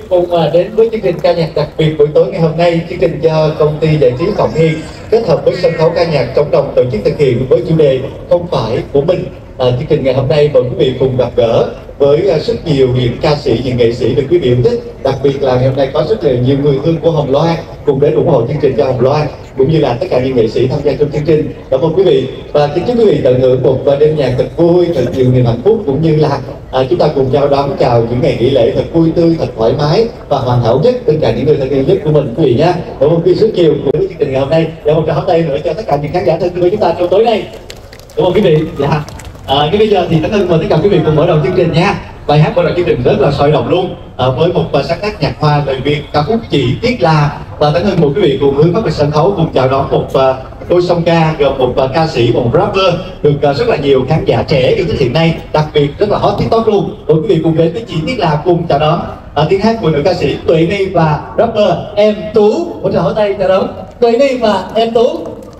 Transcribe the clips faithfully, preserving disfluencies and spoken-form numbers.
cùng à, đến với chương trình ca nhạc đặc biệt buổi tối ngày hôm nay. Chương trình do công ty giải trí Cộng Hiên kết hợp với sân khấu ca nhạc Trống Đồng tổ chức thực hiện với chủ đề Không Phải Của Mình. À, chương trình ngày hôm nay mời quý vị cùng gặp gỡ với uh, rất nhiều những ca sĩ, những nghệ sĩ được quý vị yêu thích. Đặc biệt là ngày hôm nay có rất là nhiều người thương của Hồng Loan cùng đến ủng hộ chương trình cho Hồng Loan, cũng như là tất cả những nghệ sĩ tham gia trong chương trình. Cảm ơn quý vị và kính chúc quý vị tận hưởng một đêm nhạc thật vui, thật nhiều niềm hạnh phúc, cũng như là à, chúng ta cùng nhau đón chào những ngày nghỉ lễ thật vui tươi, thật thoải mái và hoàn hảo nhất bên cạnh những người thân yêu nhất của mình quý vị nhé. Cảm ơn quý vị rất nhiều với chương trình ngày hôm nay. Và một tràng pháo tay nữa cho tất cả những khán giả thân của chúng ta trong tối nay. Cảm ơn quý vị. Dạ. À, cái bây giờ thì tất cả mời tất cả quý vị cùng mở đầu chương trình nha. Bài hát mở đầu chương trình rất là sôi động luôn, à, với một uh, sáng tác nhạc hoa lời Việt ca khúc Chị Tiếc Là. Và tất cả mời quý vị cùng hướng mắt về sân khấu cùng chào đón một uh, đôi song ca gồm một uh, ca sĩ và một rapper được uh, rất là nhiều khán giả trẻ yêu thích hiện nay, đặc biệt rất là hot TikTok luôn. Mời quý vị cùng đến với Chị Tiếc Là cùng chào đón uh, tiếng hát của nữ ca sĩ Tuệ Ni và rapper Em Tú. Một tràng pháo tay chào đón Tuệ Ni và Em Tú.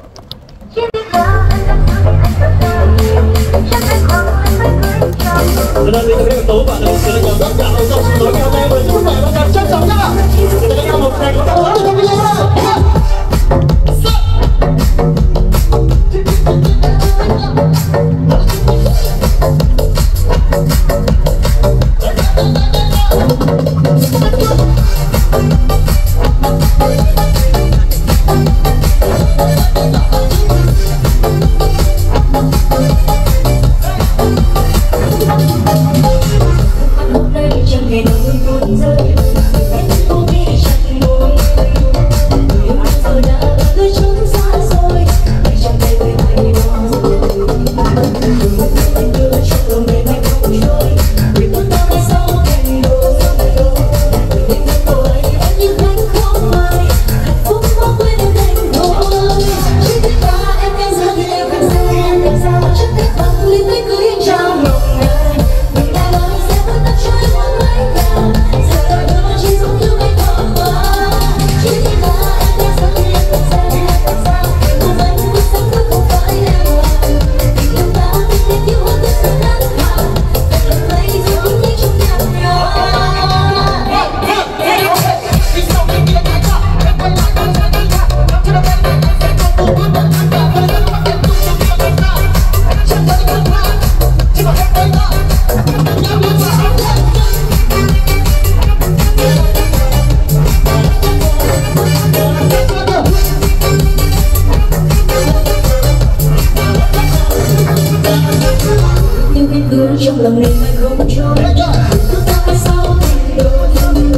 Cho nên tôi biết Tú và Tú sẽ là rất là ổn trong buổi ngày hôm nay với chúc mẹ và cảm trân trọng nhất ạ. Chúng ta có một tràng pháo tay lớn cho video đó. trong lòng này mà không trôi cứ ta phải sau tình đôi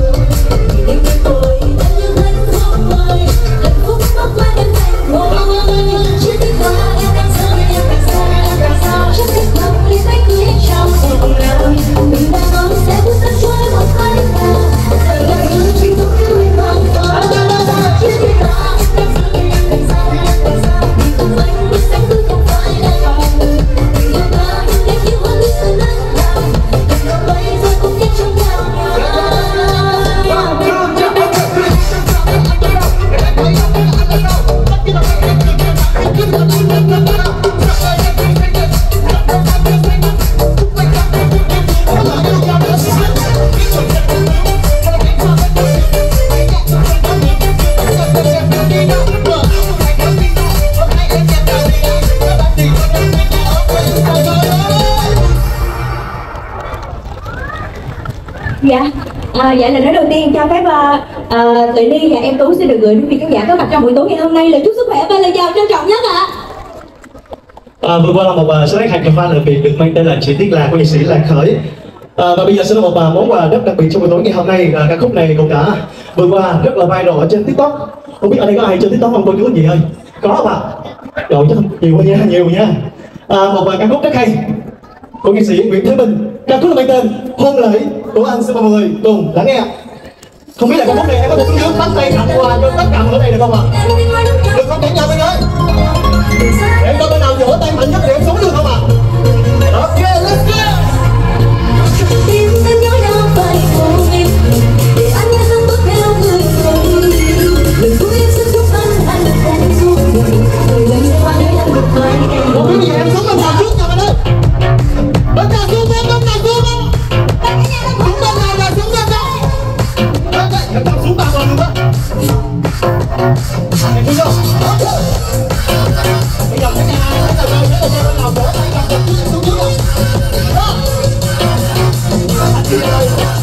thì đến với tôi đã như hạnh phúc mới hạnh phúc mất qua đến thành phố chưa biết qua em đang sao em đang sao em đang sao chắc kết hợp đi tới cưới trong vòng nào đừng đã nói sẽ bước ta trôi một hai ta giờ là những chuyện không cứ không có chưa biết qua em đang sao em đang sao em đang sao vì không anh biết sẽ cứ không phải là tình yêu ta nhưng để yêu hơn biết sự nắng nào đừng lo bây giờ cũng biết trong nhau Dạ, à, vậy là nói đầu tiên cho phép uh, uh, Tuệ Ni và Em Tú sẽ được gửi đến quý khán giả có mặt trong buổi tối ngày hôm nay lời chúc sức khỏe và lời chào trân trọng nhất ạ. À, vừa qua là một uh, sáng tác nhạc hoa lời Việt được mang tên là Chị Tiếc Là của nghệ sĩ Lạc Khởi. À, và bây giờ sẽ là một uh, món quà rất đặc biệt trong buổi tối ngày hôm nay. À, ca khúc này cũng đã vừa qua rất là viral ở trên TikTok. Không biết ở đây có ai trên TikTok không cô chú anh chị ơi? Có không ạ? Rồi chắc nhiều quá nha, nhiều nha. À, một uh, ca khúc rất hay của nghệ sĩ Nguyễn Thế Bình. Ca khúc mang tên Hôn Lễ của anh xin mời mọi người cùng lắng nghe. Không biết là ca khúc này em có thể xuống nước bắt tay tặng quà cho tất cả mọi người ở đây được không ạ? Được không cả nhà mình ơi? Em có bên nào vỗ tay mạnh nhất để em xuống được không ạ? Ok, let's go! Tim sẽ nhớ nhau phải không em để anh nghe thân bước theo người rồi lần cuối em sẽ giúp anh anh được không xuống người lần qua để anh được phải em một cái gì em xuống bên nào trước nhà mình ơi? Bên nào xuống em, bên nào xuống em? Xuống bên nào là xuống bên đâu? Em đi vô. Bây giờ cái nhà cái tờ rơi nhớ là cho bên nào vỗ tay cầm được chút chút chút rồi. Đó. Anh đi rồi.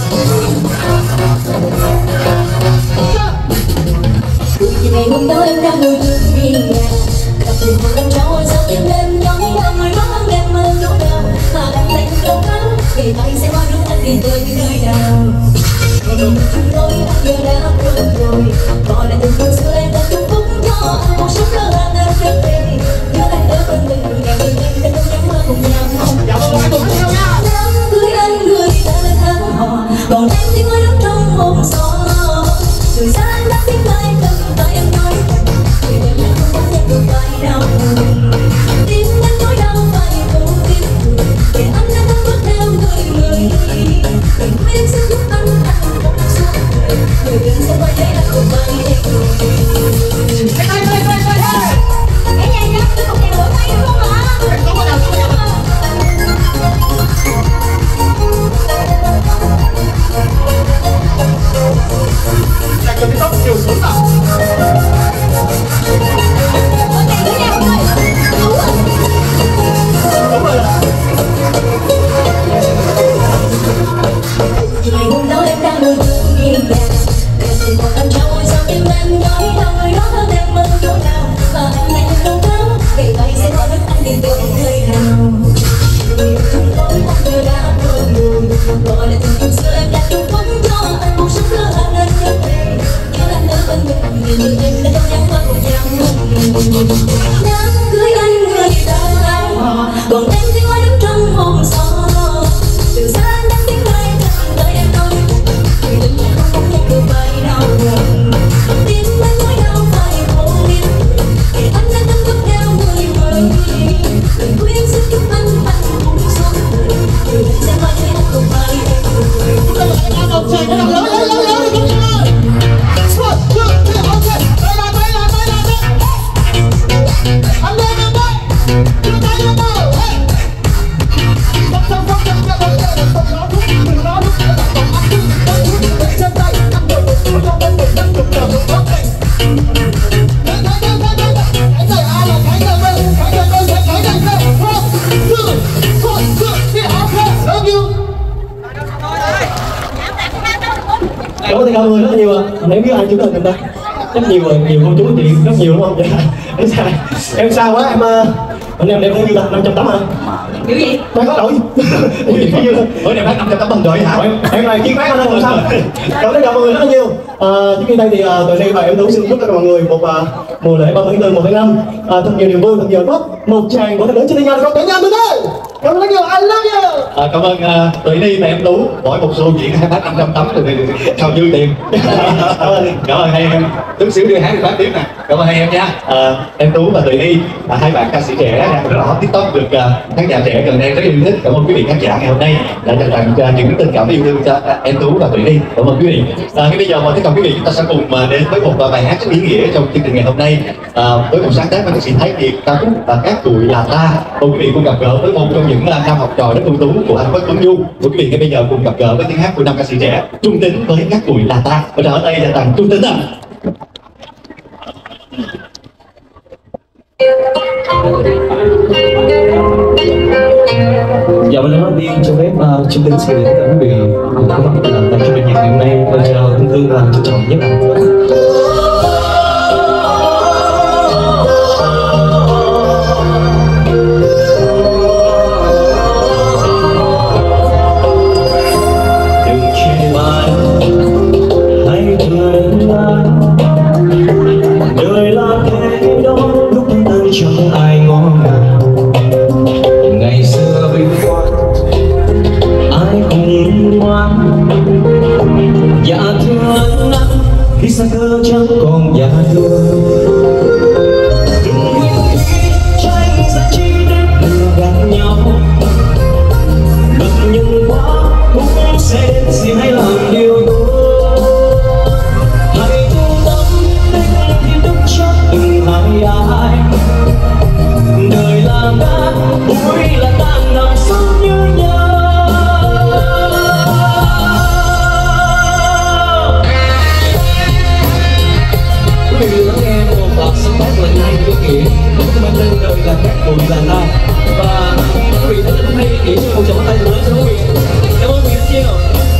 Vì ngày hôm đó em đang ngồi trước đi nhà, gặp được một lần trao sao tim em nói rằng người đó không em mơ lúc nào mà anh lại không đâu lắm, ngày mai sẽ qua nước anh đi tới nơi nào. Ngày hôm nói anh giờ đã quên rồi, còn lại từng câu xưa em đã chúc phúc cho anh một số cơ hàng em rất về, nhớ anh ở bên mình ngày đêm em đã không dám mơ cùng nhau. Dạ vâng, anh cùng với nhau nha. Đám cưới anh người ta lên tháng họ, còn em thì ngồi đứng trong hôm gió. Thời gian đã biết mai cầm tay em nói người đêm em không có nhận được vai đau buồn, tim em nỗi đau phải vô tim người để anh đã thấm bước theo người người đừng quên xin giúp anh anh không suốt đời người đừng sẽ quay lấy anh không bay em rồi. Hey, hey, hey, hey, hey, hey. Cái này nhá, tôi một đèn lửa tay được không ạ? Không có nào, không có nào. Lại cần cái tóc nhiều xuống nào. Đúng rồi. Ngày hôm đó em đang ngồi trước đi nhà, gặp được một anh trai sao tim em nói rằng người đó hơn em mơ lúc nào mà anh lại không đâu lắm, ngày mai sẽ có nước anh đi tới nơi nào. Người không nói anh giờ đã quên rồi, gọi là từng câu xưa em đã chúc phúc cho anh một số cơ hàng anh nhớ về, nhớ anh ở bên mình vì người em đã không dám qua cùng nhau. Đám cưới anh người ta đang họ, còn em thì ngồi đứng trong hôm gió. Từ xa anh đã tiếng ai cầm tay em nói người đừng em không không nhận được vai đau buồn, tim em nỗi đau phải vô biên để anh đã thấm bước theo người người đừng quên xin giúp anh anh cùng suốt đời người đừng sẽ mãi thấy anh không phải em rồi. Chúng ta lại đang ngọc trời cái nào lớn lớn lớn lớn không chị ơi. One, two, three, okay. Đây là đây là đây là đây. Anh lên anh đây. Đưa tay lên nào. Hey. Không không không không không không không không nó lúc từ nó lúc nó còn ăn cứ nó lúc nó chân tay ăn được một chút trong bên mình đang chụp đầu nó đây. Cái cái cái cái cái cái này ai là cái này bên cái này bên cái cái này bên. One, two, one, two, three, okay. Love you. Cảm ơn tất cả mọi người rất là nhiều ạ. Em biết ai chúng ta ta rất nhiều rồi, nhiều cô chú chị rất nhiều đúng không? Dạ. Em sao? Em sao quá em anh em đem bao nhiêu ta? năm trăm tấm hả? Kiểu gì? Đang có đổi. Bữa nay bác năm trăm tấm bằng rồi hả? Em này chiến bác lên làm sao? Cảm ơn tất cả mọi người rất là nhiều. À, trước khi đây thì uh, tụi đây và em Tú xin chúc tất cả mọi người một uh, mùa lễ ba mươi tháng tư một tháng năm uh, thật nhiều niềm vui, thật nhiều hạnh phúc. Một tràng của thật lớn trên nhau có cả nhà mình ơi. Cảm ơn rất nhiều, I love you. À, cảm ơn uh, Tuệ Ni và em Tú mỗi một show diễn hai bác năm trăm tấm rồi sao dư tiền. Cảm ơn cảm ơn hai em. Chút xíu đưa hát đi phát tiếp nè. Cảm ơn hai em nha. À, em Tú và Tuệ Ni là hai bạn ca sĩ trẻ đang rất là hot TikTok được uh, khán giả trẻ gần đây rất yêu thích. Cảm ơn quý vị khán giả ngày hôm nay đã dành tặng uh, những tình cảm yêu thương cho uh, em Tú và Tuệ Ni. Cảm ơn quý vị. À, ngay bây giờ mời tất cả quý vị chúng ta sẽ cùng uh, đến với một uh, bài hát rất ý nghĩa trong chương trình ngày hôm nay uh, với một sáng tác của nhạc sĩ Thái Kiệt, ca khúc và các tuổi là ta. Mời quý vị cùng gặp gỡ với một trong những uh, nam học trò rất ưu tú của anh Quách Tuấn Du. Mời quý vị ngay bây giờ cùng gặp gỡ với tiếng hát của nam ca sĩ trẻ Trung Tính với các tuổi là ta. Bây giờ ở đây là tặng Trung Tính ạ. Dạ mình nói viên cho phép uh, Trung Tính xin gửi tới quý vị cùng có mặt tại chương trình nhạc ngày hôm nay và chào thân thương và trân trọng nhất là đời là thế đó lúc tan chẳng ai ngó ngàng ngày xưa vinh quang ai cùng ngoan dạ thưa ân ân khi xa cơ chẳng còn dạ thưa đừng quên khi tranh giá chi đến lừa gạt nhau luật nhân quá cũng sẽ đến xin hãy làm điều tốt. Ai đời là ta vui là ta nằm sống như nhau quý vị nghĩa cũng mang tên đời là khác bụi là ta. Và quý vị thấy hôm nay nghĩa cho một tràng tay lớn cho quý vị. Cảm ơn quý vị rất nhiều.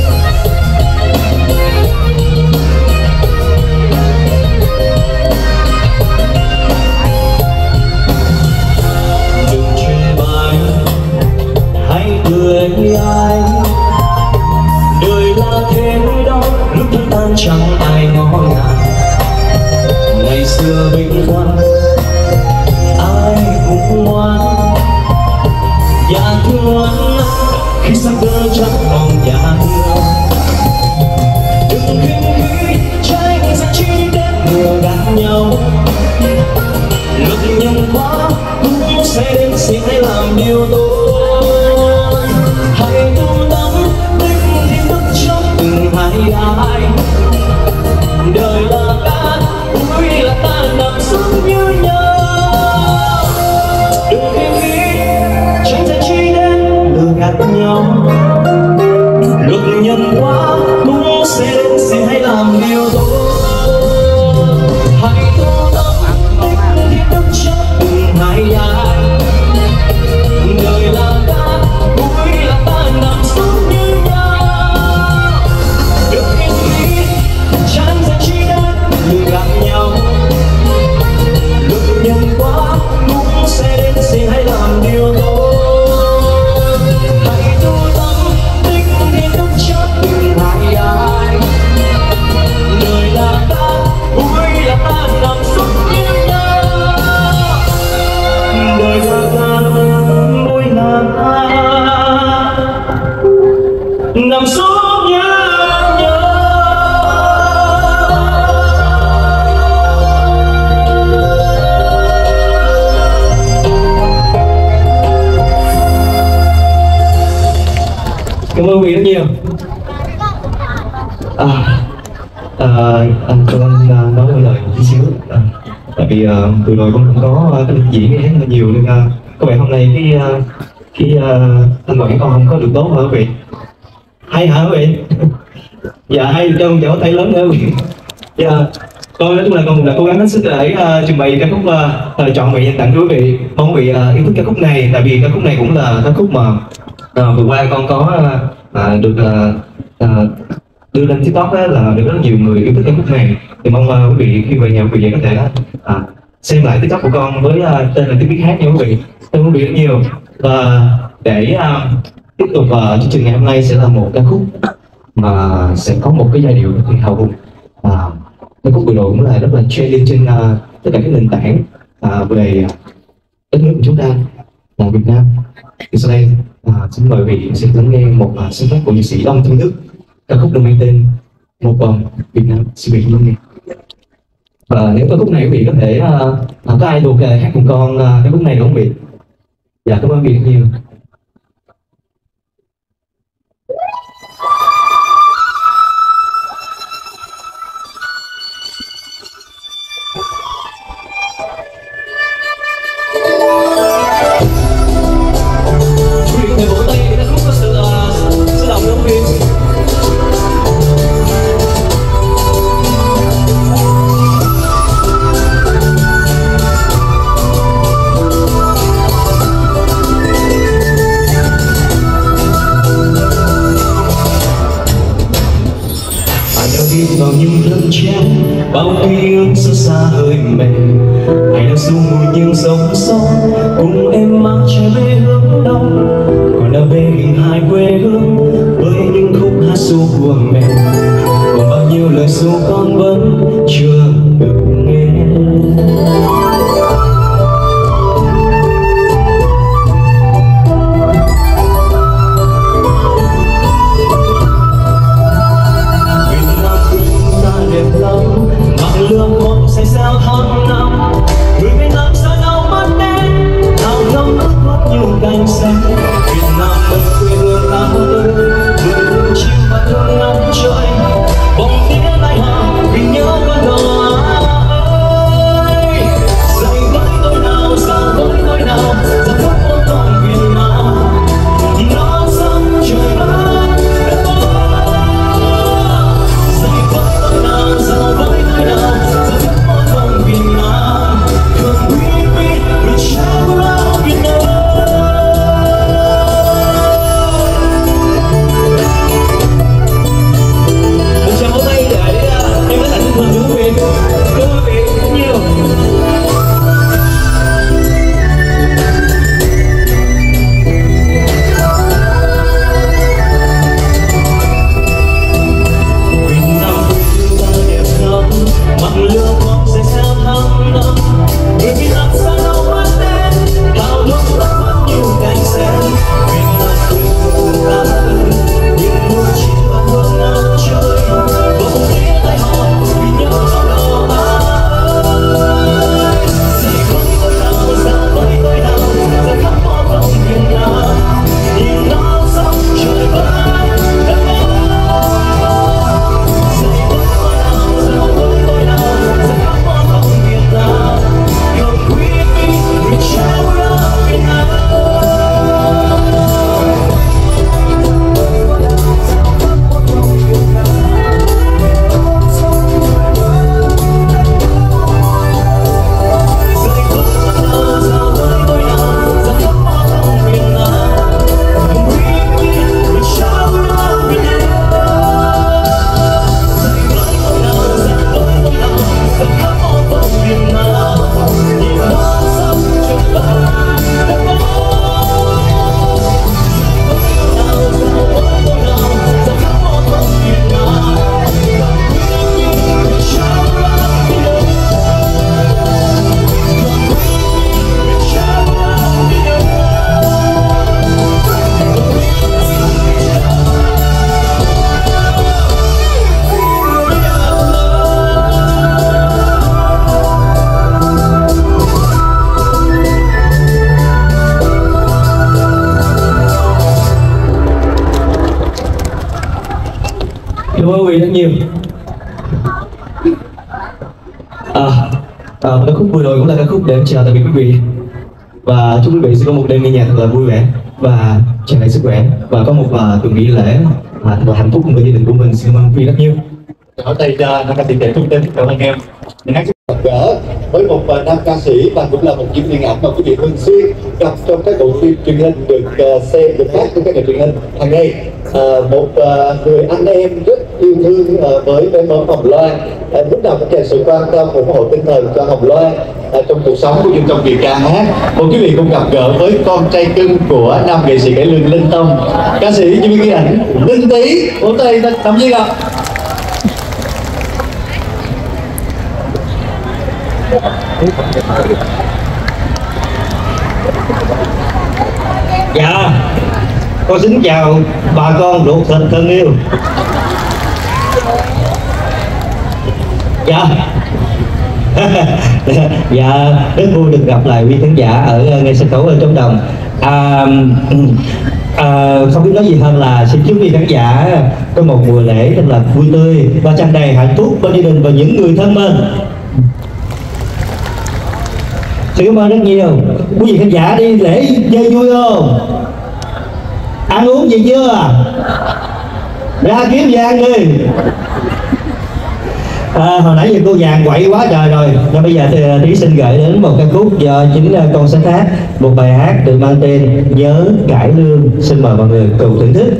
Đừng chê bai hay cười ai, đời là thế đó, lúc chúng ta chẳng ai ngó ngàng. Ngày xưa bình quan ai cũng ngoan, dạ thương khi sắc cơ chẳng còn dạ thương. Đừng khinh khi trái ra chi đến lừa gạt nhau, lúc nhân quá cũng sẽ đến xin hãy làm điều tốt. Hãy tu tâm tích thiên đức trong từng hai ai, đời là ta vui là ta nằm xuống như nhau. Đừng khinh khi tránh ra chi đến lừa gạt nhau, lúc nhân quá cũng sẽ đến xin hãy làm điều tốt. Hãy tu tâm tích thiên đức trong từng hai ai, đời là ta vui là ta nằm xuống như nhau. Đừng khinh khi tránh ra chi đến lừa gạt nhau, lúc nhân quá cũng sẽ đến xin hãy làm điều tốt. Hãy tu tâm tích thiên đức cho từng hai ai, đời là ta vui là ta nằm xuống như nhau. Đời là ta vui là ta nằm xuống như nhau. Cảm ơn quý vị rất nhiều. À, à, anh cho anh à, nói một lời tí xíu. À, tại vì à, từ rồi con cũng có cái lịch diễn hát hơi nhiều nên à, có vẻ hôm nay cái à, cái à, thanh quản con không có được tốt hả quý vị? Hay hả quý vị? Dạ hay, cho con chào tay lớn nữa quý vị. Dạ, con nói chung là con đã cố gắng hết sức để uh, trình bày ca khúc uh, chọn vị dành tặng quý vị. Mong quý vị uh, yêu thích ca khúc này, tại vì ca khúc này cũng là ca khúc mà uh, vừa qua con có uh, được uh, uh, đưa lên TikTok á, là được rất nhiều người yêu thích ca khúc này. Thì mong uh, quý vị khi về nhà quý vị có thể uh, xem lại TikTok của con với uh, tên là Tiếng Biết Hát nha quý vị. Cảm ơn quý vị rất nhiều. Và để uh, tiếp tục uh, chương trình ngày hôm nay sẽ là một ca khúc mà sẽ có một cái giai điệu rất là hào hùng. Uh, ca khúc vừa rồi cũng là rất là trending trên uh, tất cả các nền tảng uh, về đất nước của chúng ta là Việt Nam. Thì sau đây uh, xin mời quý vị sẽ lắng nghe một uh, sáng tác của nhạc sĩ Đông Thanh Đức, ca khúc được mang tên Một Vòng Việt Nam. Xin quý vị lắng nghe. Và nếu ca khúc này quý vị có thể uh, có ai thuộc uh, hát cùng con uh, ca khúc này đúng không quý vị? Dạ cảm ơn quý vị rất nhiều. Vào những lần chen bao ký ức xa xa hơi mềm, hãy đang xuống ngồi những dòng sông cùng em mang trở về hướng đông, còn đã về mình hai quê hương với những khúc hát ru của mẹ, còn bao nhiêu lời ru con vẫn chưa được nghe. Lương một say sao tháng năm, người Việt Nam sao đâu mất đến, nào trong nước mắt như cánh sen. Việt Nam một quê hương ta ơi, người thương chim và thương ngắm trời, bóng tía đại hà vì nhớ con đò. À, ca khúc vừa rồi cũng là ca khúc để em chào tạm biệt quý vị và chúc quý vị sẽ có một đêm nghe nhạc thật là vui vẻ và tràn đầy sức khỏe và có một uh, tuần nghỉ lễ uh, thật là hạnh phúc cùng với gia đình của mình. Xin cảm ơn quý vị rất nhiều. Ở đây cho nam ca sĩ trẻ thông tin cảm ơn em. Những hát gặp gỡ với một uh, nam ca sĩ và cũng là một diễn viên ảnh mà quý vị thường xuyên gặp trong các bộ phim truyền hình được uh, xem được phát trong các kênh truyền hình hàng ngày. Uh, một uh, người anh em rất yêu thương uh, với bé món Hồng Loan, uh, lúc nào cũng dành sự quan tâm ủng hộ tinh thần cho Hồng Loan uh, trong cuộc sống cũng như trong việc ca hát. Một quý vị cùng gặp gỡ với con trai cưng của nam nghệ sĩ cải lương Linh Tông, ca sĩ diễn viên ảnh Linh Tý. Vỗ tay Tâm Duyên ạ. Dạ, con xin chào bà con ruột thịt thân yêu. Dạ dạ rất vui được gặp lại quý khán giả ở ngay sân khấu ở Trống Đồng. À, à, không biết nói gì hơn là xin chúc quý khán giả có một mùa lễ thật là vui tươi và tràn đầy hạnh phúc bên gia đình và những người thân mình. Xin cảm ơn rất nhiều. Quý vị khán giả đi lễ chơi vui không? Ăn uống gì chưa? Ra kiếm vàng đi. À, hồi nãy giờ cô vàng quậy quá trời rồi. Nên bây giờ thì Thí xin gửi đến một ca khúc do chính con sáng tác, một bài hát được mang tên Nhớ Cải Lương. Xin mời mọi người cùng thưởng thức.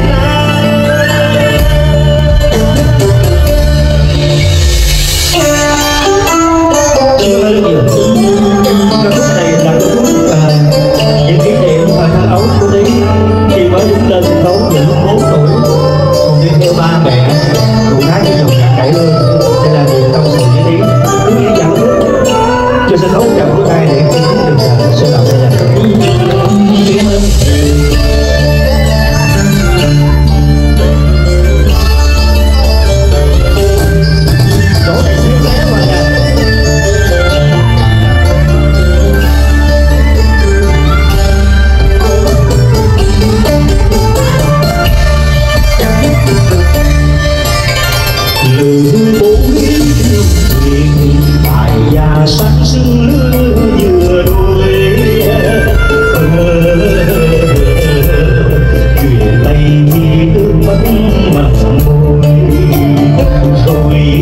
Yeah.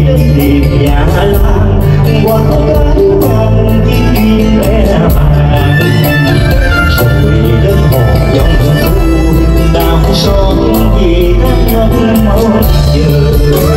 đến tìm nhà làng qua cái ngàn chiếc duyên lẽ vàng rồi đến hò dòng thu đào son vì tháng năm mong chờ.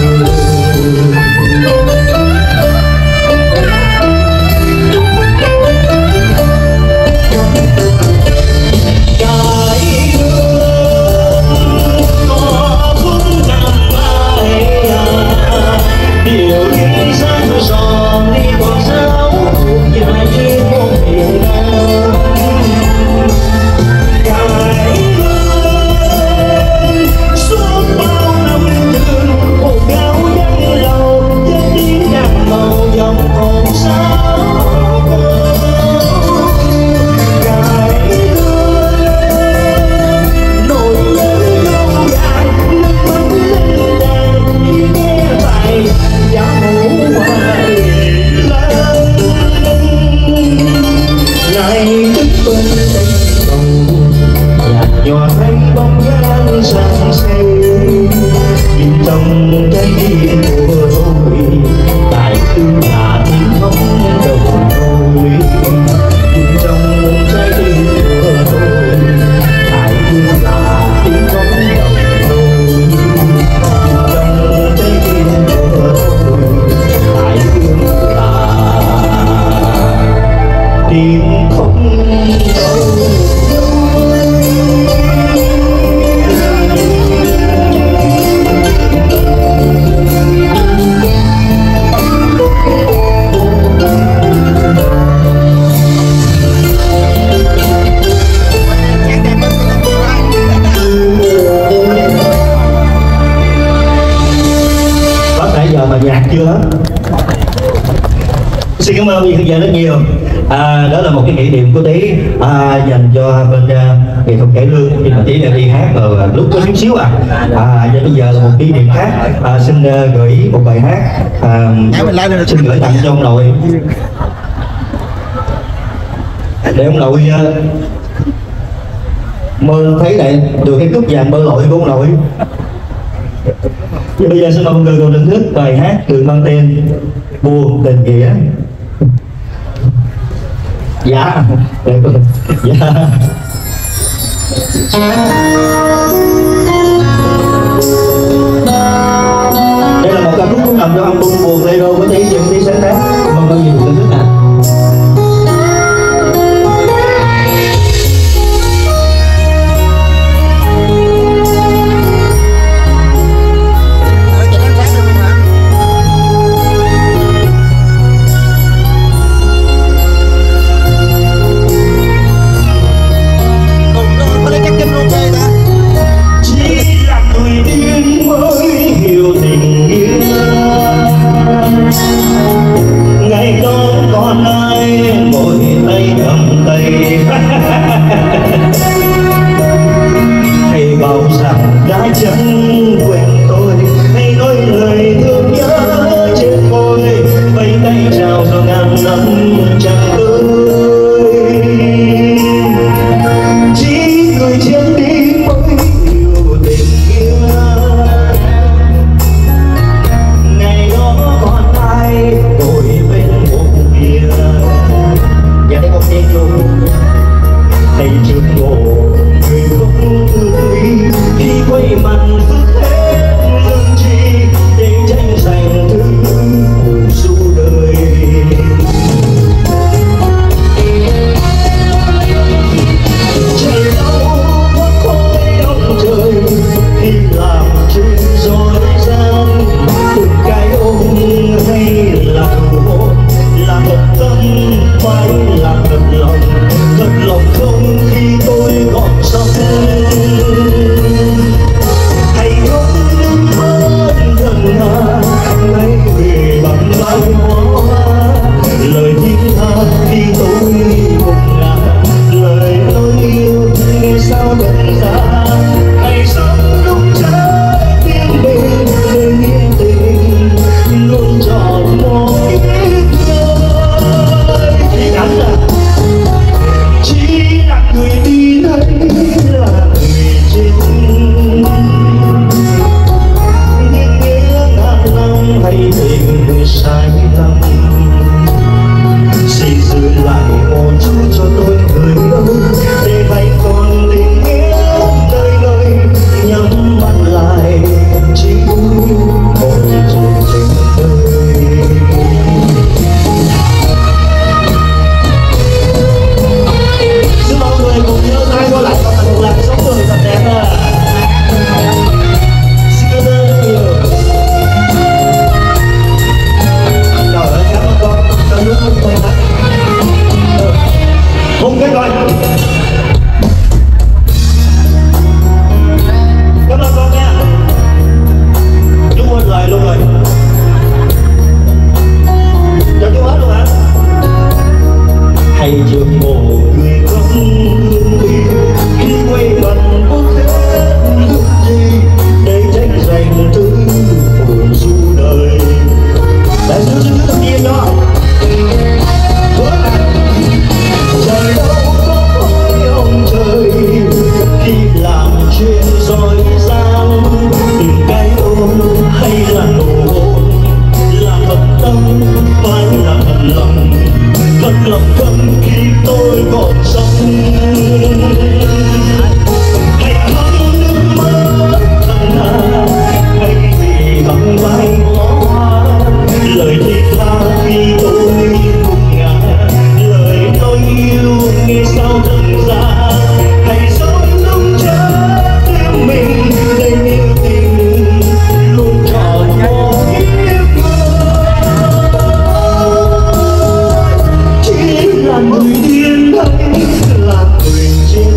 Nhòa thấy bóng dáng sang xe nhìn trong trái tim của tôi tại tương là tiếng khóc đầu tôi nhìn trong trái tim của tôi tại tương là tiếng khóc đầu tôi nhìn trong trái tim của tôi tại tương là tiếng khóc đầu. Mà nhạc chưa hết. Xin cảm ơn quý khán giả rất nhiều. À, đó là một cái kỷ niệm của Tí à, dành cho bên uh, nghệ thuật cải lương khi mà Tí đã đi hát rồi lúc có chút xíu à. À và bây giờ là một kỷ niệm khác. À, xin uh, gửi một bài hát. À, xin gửi tặng cho ông nội. Để ông nội uh, mơ thấy lại được cái cúp vàng bơi lội của ông nội. Và bây giờ xin mời mọi người cùng thưởng thức bài hát được mang tên Buồn Tình Nghĩa. Dạ. Dạ. Đây là một ca khúc cũng nằm trong album Buồn Lê Đô của Tí Dũng Tí sáng tác. Mong mọi người cùng thưởng thức nào. Hay bao rằng đã chẳng quen tôi, hay nói lời thương nhớ trên môi, vẫy tay chào cho ngàn năm chẳng tới. Chỉ người chết đi mới hiểu tình kia. Ngày đó còn ai ngồi bên một kia. Và đây một tiếng luôn. Thầy trước ngộ người không thương đi khi quay mặt phức hết hôn hay là nụ hôn, là thật tâm phải là thật lòng, thật lòng câm khi tôi còn sống. Hãy khóc nước mắt thật thà, hay vì bằng vai hoa, lời thiết tha khi tôi cùng ngả, lời tôi yêu nghe sao thật ra. Hãy sống đúng chết yêu mình, để yêu tình luôn trọn một kiếp người. Chỉ là người điên hay là người chết,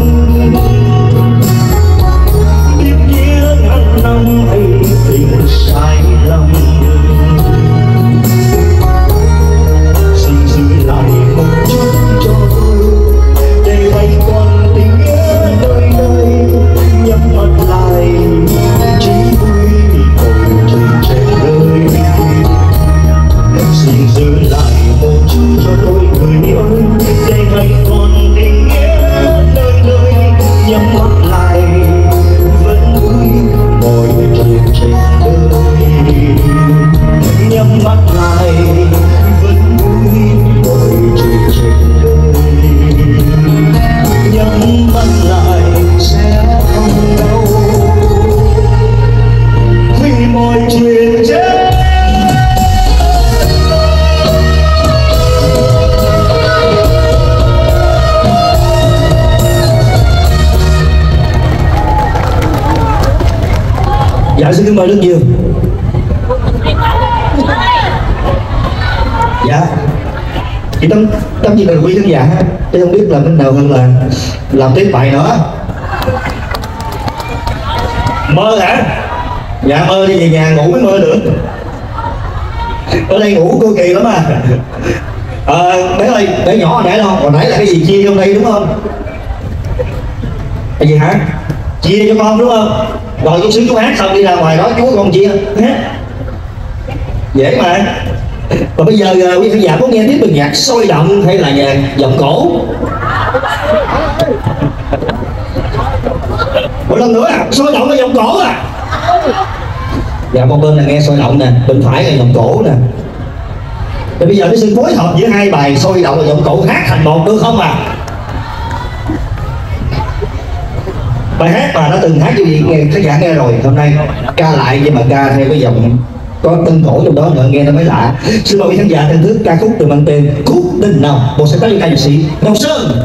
biết nghĩa ngàn năm hay tình sai lầm. Xin giữ lại một chút cho tôi, để hay còn tình nghĩa nơi nơi. Nhắm mắt lại chỉ vui bầu trời trẻ rơi. Xin giữ lại một chút cho tôi người ơi, để hay còn tình nghĩa nơi nơi. Nhắm mắt lại vẫn vui mọi chuyện trên đời. Nhắm mắt lại vẫn vui mọi chuyện trên đời. Nhắm mắt lại sẽ không đau vì mọi chuyện trên. Dạ xin kính mời Đức Dương. Dạ thì tâm tâm gì là quý khán giả, tôi không biết là bên nào hơn là làm tiếp bài nữa. Mơ hả? Dạ mơ đi về nhà ngủ mới mơ được. Ở đây ngủ cô kỳ lắm à. Ờ bé ơi, bé nhỏ hồi nãy đâu? Hồi nãy là cái gì chia trong đây đúng không? Cái gì hả? Chia cho con đúng không? Rồi chút xíu chú hát xong đi ra ngoài đó chú con chia hát. Dễ mà. Và bây giờ quý khán giả có nghe tiếp được nhạc sôi động hay là nhạc giọng cổ? Một lần nữa à, sôi động là giọng cổ à? Dạ một bên là nghe sôi động nè, bên phải là giọng cổ nè. Thì bây giờ nó xin phối hợp giữa hai bài sôi động và giọng cổ hát thành một được không à? Bài hát mà đã từng hát cho vị nghe khán giả nghe rồi, hôm nay ca lại nhưng mà ca theo cái giọng có tân cổ trong đó nữa nghe nó mới lạ. Xin mời quý khán giả thưởng thức ca khúc được mang tên Khúc Tình Nào, một sáng tác của ca nhạc sĩ Ngọc Sơn.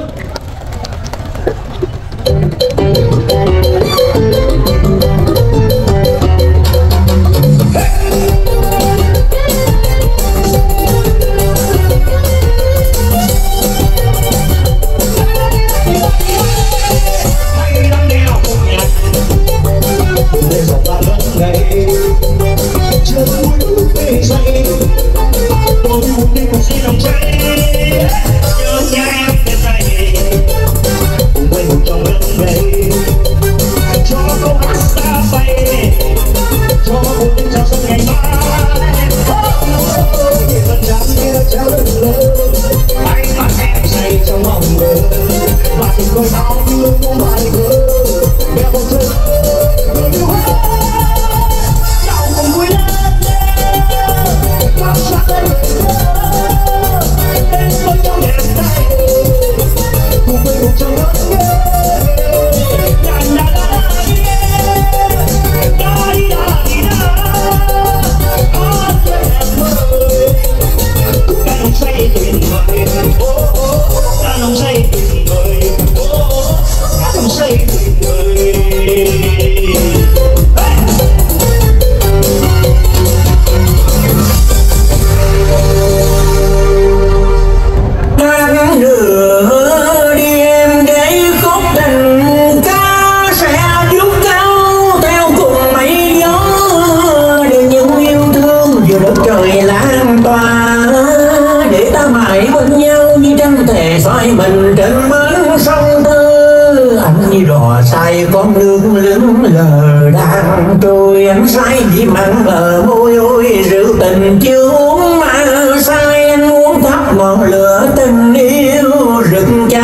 Mình trên bến sông Tư, anh như đò say con nước lững lờ đang trôi. Anh say vì mặn bờ môi ôi, rượu tình chưa uống mà say. Anh muốn thắp ngọn lửa tình yêu rực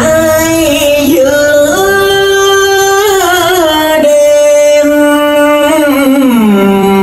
cháy giữa đêm.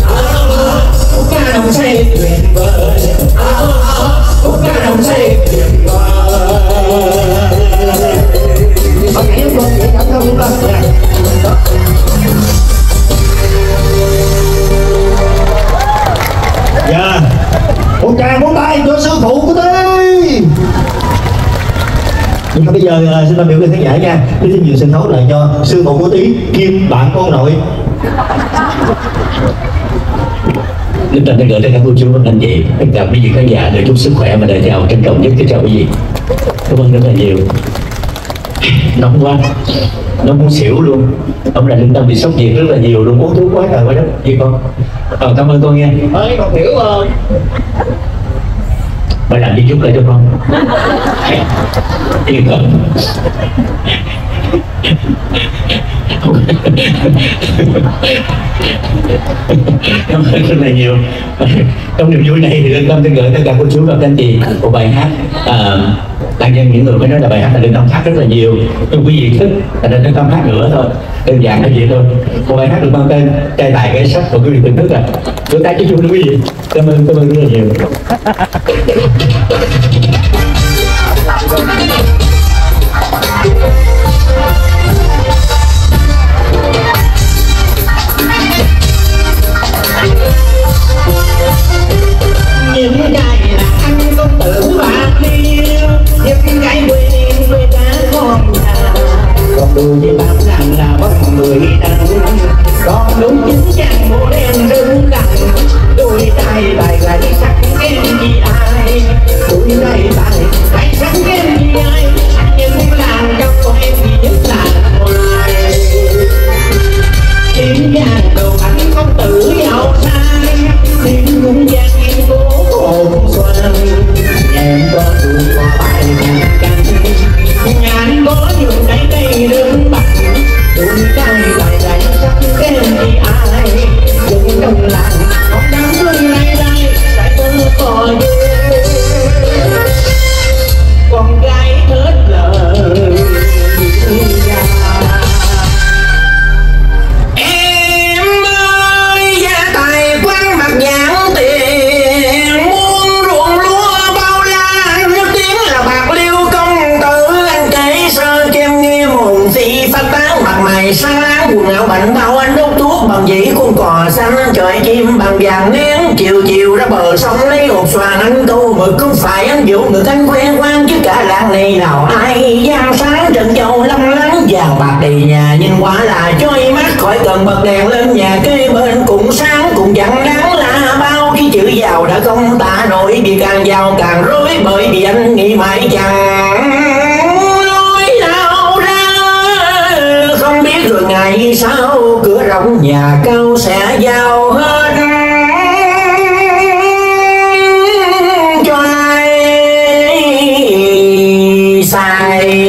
khúc ca đồng say tuyệt vời, khúc ca đồng say tuyệt vời. Ông nhảy con nhảy cảm thông con này. Dạ, một tràng vỗ tay cho sư phụ của tôi. Nhưng mà bây giờ uh, xin mời biểu khán giả nha, tôi xin nhường sân khấu lại cho sư phụ của Tí kim bạn con nội. Linh Thành gửi đến các cô chú và anh chị, tất cả quý vị khán giả để chúc sức khỏe và đời chào trân trọng nhất. Chào quý vị, cảm ơn rất là nhiều. Nóng quá, nó muốn xỉu luôn. Ông là Linh Tâm bị sốc nhiệt rất là nhiều luôn, uống thuốc quá trời quá đất. Gì con? Ờ, cảm ơn con nha. Ơi, còn hiểu không? Bà làm đi chút lại cho con. Yên tâm. Cảm ơn rất là nhiều. Trong niềm vui này thì Linh Tâm xin gửi tất cả cô chú và các anh chị một bài hát. À, tại nhiên những người mới nói là bài hát là Linh Tâm hát rất là nhiều, nhưng quý vị thích là nên Linh Tâm hát nữa thôi, đơn giản là vậy thôi. Một bài hát được mang tên Trai Tài Gái Sắc và quý vị thưởng thức à. Vỗ tay cho chú quý vị. Cảm ơn, cảm ơn rất là nhiều. Những ngày là anh công tử bạc liêu, những ngày quê quê đã con nhà, còn đôi với bám rằng là bất người đàn, còn đúng chính chàng mô đen đứng đằng, đôi tay bài gái sắc em gì ai, đôi tay bài gái sắc em gì ai, những làng trong của em thì nhất là ngoài. Tiếng nhạc đầu anh công tử giàu sang, tiếng cũng giang em cố hồn xoan, em có đường có bài hàng canh, nhà anh có nhiều cái cây đứng bạc, đôi tay bài gái sắc em gì ai, những trong làng con đám cưới nay đây sẽ có cò duyên, con gái hết lời. Em ơi, gia tài quan mặt dạng tiền, muôn ruộng lúa bao la, nước tiếng là bạc liêu công tử, anh kể sơ kem nghe hồn si phát tán, mặt mày sáng láng quần áo bảnh bao, anh đốt thuốc bằng dĩ con cò xanh, trời chim bằng vàng nén, chiều chiều ra bờ sông lấy hột xoàn, anh câu mực không phải anh dụ người thanh quen quan, chứ cả làng này nào ai giang sáng trần châu lăm lắng, vàng bạc đầy nhà nhưng quả là chói mắt, khỏi cần bật đèn lên nhà kế bên cũng sáng cũng chẳng đáng là bao, cái chữ giàu đã không tả nổi, vì càng giàu càng rối, bởi vì anh nghĩ mãi chẳng lối nào ra, không biết rồi ngày sau cửa rộng nhà cao sẽ giao hết cho ai sai.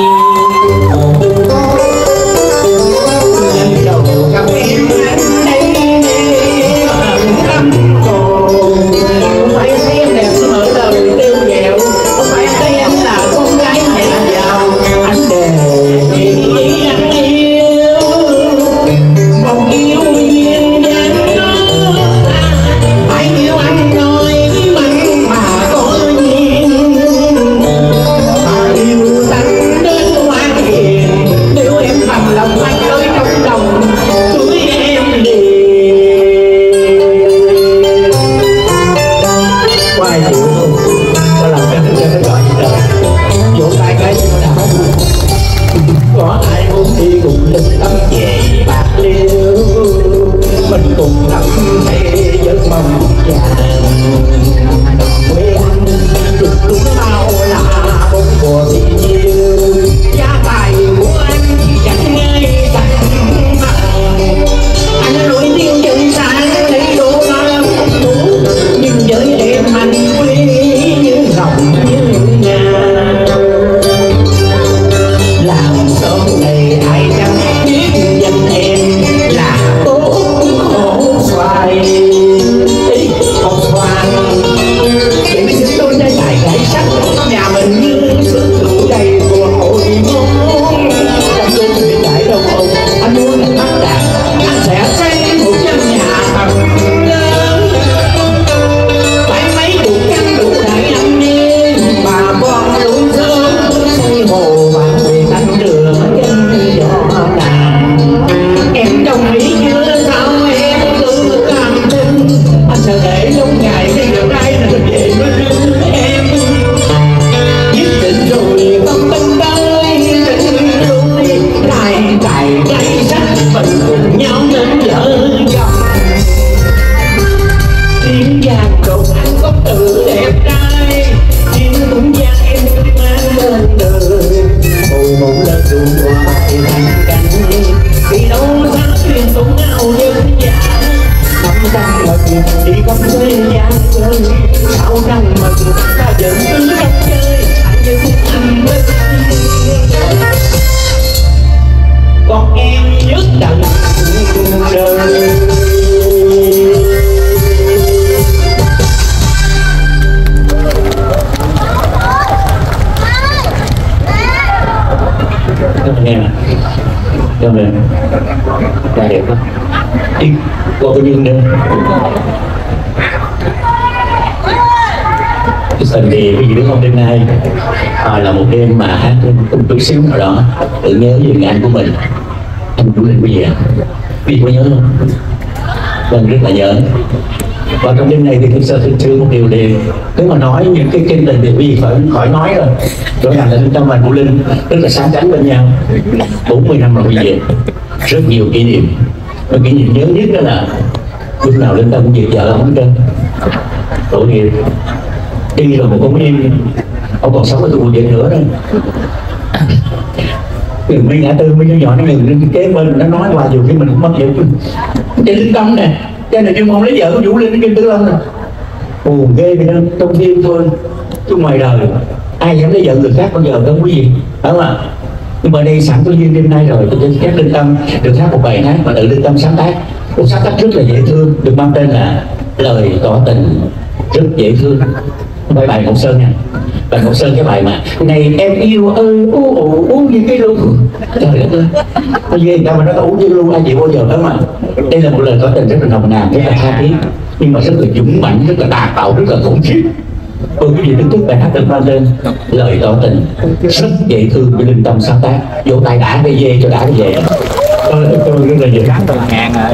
Đầu gặp em anh đây lắm cô, không phải thấy em đẹp mở đời tiêu nghèo, không phải thấy em là con gái nhà giàu, anh đề nghị anh yêu một yêu duyên dáng đó, phải yêu anh nói bằng mà có duyên, mà yêu tánh đến ngoan hiền, nếu em bằng lòng anh ơi trong lòng cưới em liền. Quay chịu không? Có làm cái thứ cho nó gọi gì trời, vỗ tay cái cho nó đảo. Có ai muốn đi cùng Linh Tâm về Bạc Liêu, mình cùng thắm thế giấc mộng vàng, quê anh được lúc bao là bông bùa thì nhiều, gia tài của anh chẳng ai tặng bằng, anh nổi tiếng dân sáng lấy đồ lao đủ, nhưng với em anh quý như lòng như ngàn, làm sau này ai chẳng biết danh em là tốt khổ xoài. Ý, hột xoàn vậy mới xứng đôi trai tài gái sắc, nhà mình như sự đủ đầy của hội môn, trong đêm hiện đại đâu ông anh muốn là phát đạt, anh sẽ xây một căn nhà bằng đi khắp thế gian chơi sao năng mừng ta vẫn cứ cách chơi anh như anh với con em nhất đặng đời. Nghe nè, cho mình ra đẹp quá, đi qua cái dương nữa. Tình thì cái gì đúng không, đêm nay à, là một đêm mà hát một chút xíu nào đó tự nhớ về người anh của mình, anh Vũ Linh bây giờ, vì có nhớ không? Vâng, rất là nhớ. Và trong đêm này thì thực sự thực sự một điều thì nếu mà nói những cái kinh tình thì vì phải khỏi nói rồi. Rõ ràng là Linh Tâm và Vũ Linh rất là sáng cánh bên nhau. bốn mươi năm rồi bây giờ, rất nhiều kỷ niệm. Và kỷ niệm nhớ nhất đó là lúc nào Linh Tâm cũng về vợ ông hết trơn. Tội nghiệp, đi rồi một con em, ông còn sống ở tù vậy nữa đó. Từ mấy ngã tư mấy đứa nhỏ nó ngừng lên kế bên nó nói qua dù khi mình cũng mất vậy. Cái Linh Tâm nè, cái này chuyên môn lấy vợ của Vũ Linh Kim Tử Long nè. Buồn ghê vậy đó, trong phim thôi chứ ngoài đời ai dám lấy vợ người khác bao giờ đâu quý vị, phải không ạ? Nhưng mà đây sẵn có duyên đêm nay rồi, tôi cho phép Linh Tâm được hát một bài hát mà tự Linh Tâm sáng tác, một sáng tác rất là dễ thương, được mang tên là Lời Tỏ Tình, rất dễ thương. Bài bài Ngọc Sơn nha, bài Ngọc Sơn cái bài mà này em yêu ơi u ủ uống như cái lu, trời đất ơi, có gì người ta mà nó có uống như lu ai chịu bao giờ đó mà. Đây là một lời tỏ tình rất là nồng nàn, rất là tha thiết, nhưng mà rất là dũng mãnh, rất là tàn bạo, rất là khủng khiếp. Ôi quý vị đứng trước bài hát được mang tên Lời Tỏ Tình, rất dễ thương với Linh Tâm sáng tác, vỗ tay đã đi về cho đã đi về. Tôi tôi rất là dễ kháng tầm ngàn rồi.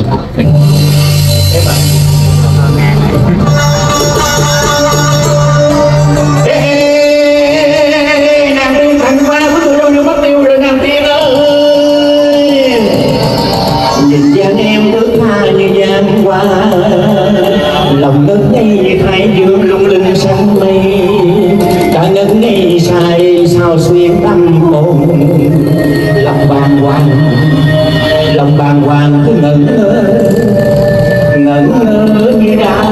Nàng tiên thành qua với tôi đâu được mất tiêu rồi nàng tiên ơi. Nhìn dáng em nước tha như gian qua, lòng ngất ngây thái dương lung linh sáng mây, cả ngất ngây say sao xuyên tâm hồn, lòng bàng hoàng lòng bàng hoàng cứ ngẩn ngơ ngẩn ngơ như đã.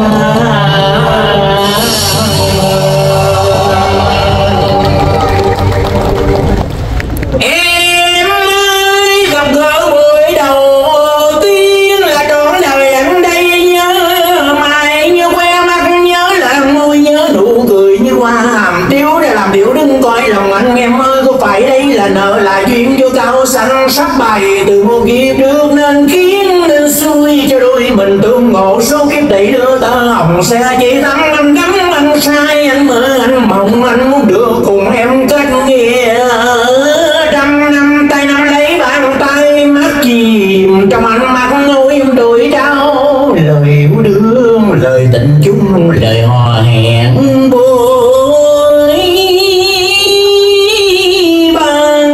Em ơi gặp gỡ buổi đầu tiên là trọn đời anh đây, nhớ mãi như que mắt, nhớ làn môi, nhớ nụ cười như hoa hàm tiếu để làm biểu đứng coi lòng anh. Em ơi có phải đây là nợ là duyên vô cao xanh sắp bày từ một kiếp trước nên khiến nên xui cho đôi mình tương ngộ số kiếp tỷ đưa tơ hồng sẽ chỉ thắng anh gắn anh sai anh mơ anh mộng anh muốn được cùng em kết nghĩa trăm năm tay nắm lấy bàn tay mắt chìm trong ánh mắt nỗi đôi đau, lời yêu đương lời tình chung lời hò hẹn bối bằng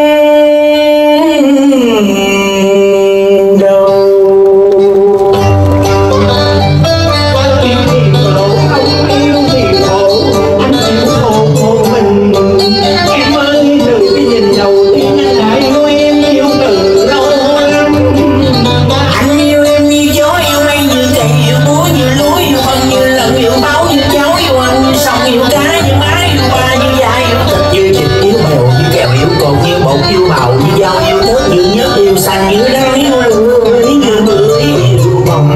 đầu. Yêu thì khổ không yêu thì khổ, anh chịu khổ một mình. Em ơi từ cái nhìn đầu tiên anh lại nuôi em yêu từ lâu lắm. Anh yêu em như gió yêu mây như cây yêu búa như lúa yêu phân như lợn yêu máu như cháo yêu ăn như sông yêu cá như má yêu ba như da yêu thịt như thịt yêu bèo như kẹo yêu cột như bột yêu bào như dao yêu thớt như nhớt yêu xanh như đá yêu lưỡi như bưởi yêu bồng.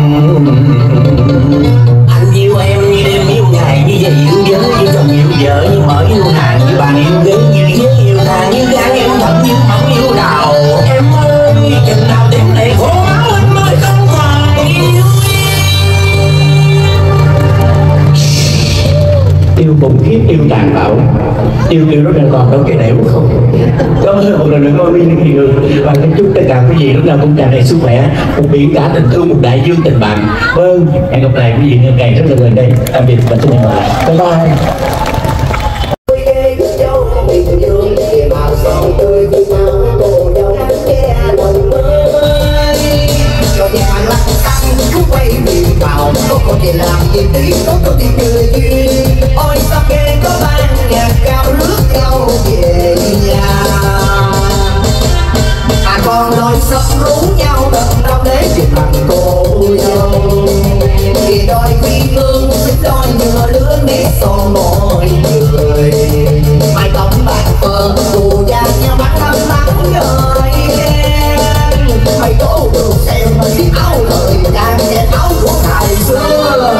Anh yêu em như đêm yêu ngày như vậy yêu giới như chồng yêu vợ như mở yêu hàng như bàn yêu ghế như ghế yêu thang như gan yêu thận như mỏng yêu đào. Em ơi chừng nào tiếng này khổ áo anh mới không còn yêu yêu khủng khiếp yêu tàn bạo yêu yêu nó đang còn đâu cái nẻo không. Cảm ơn một lần nữa ngôi viên nhiều và kính chúc tất cả quý vị lúc nào cũng tràn đầy sức khỏe, một biển cả tình thương, một đại dương tình bạn. Vâng, hẹn gặp lại quý vị ngày rất là gần đây. Tạm biệt và xin hẹn gặp lại. Bye bye. Có có tiền làm gì tí, có có tiền cười duyên. Ôi sao kê có ban nhạc cao rước nhau về nhà. À con đôi sắp rú nhau đợt đâu để chụp bằng cô dâu. Vì đôi quy hương xứng đôi nhựa lứa nét son môi người. Mai tóc bạc phơ dù da nhau mắt thâm nắng ngời đen. Mày cố được xem chiếc áo lời đang che áo của ngày xưa.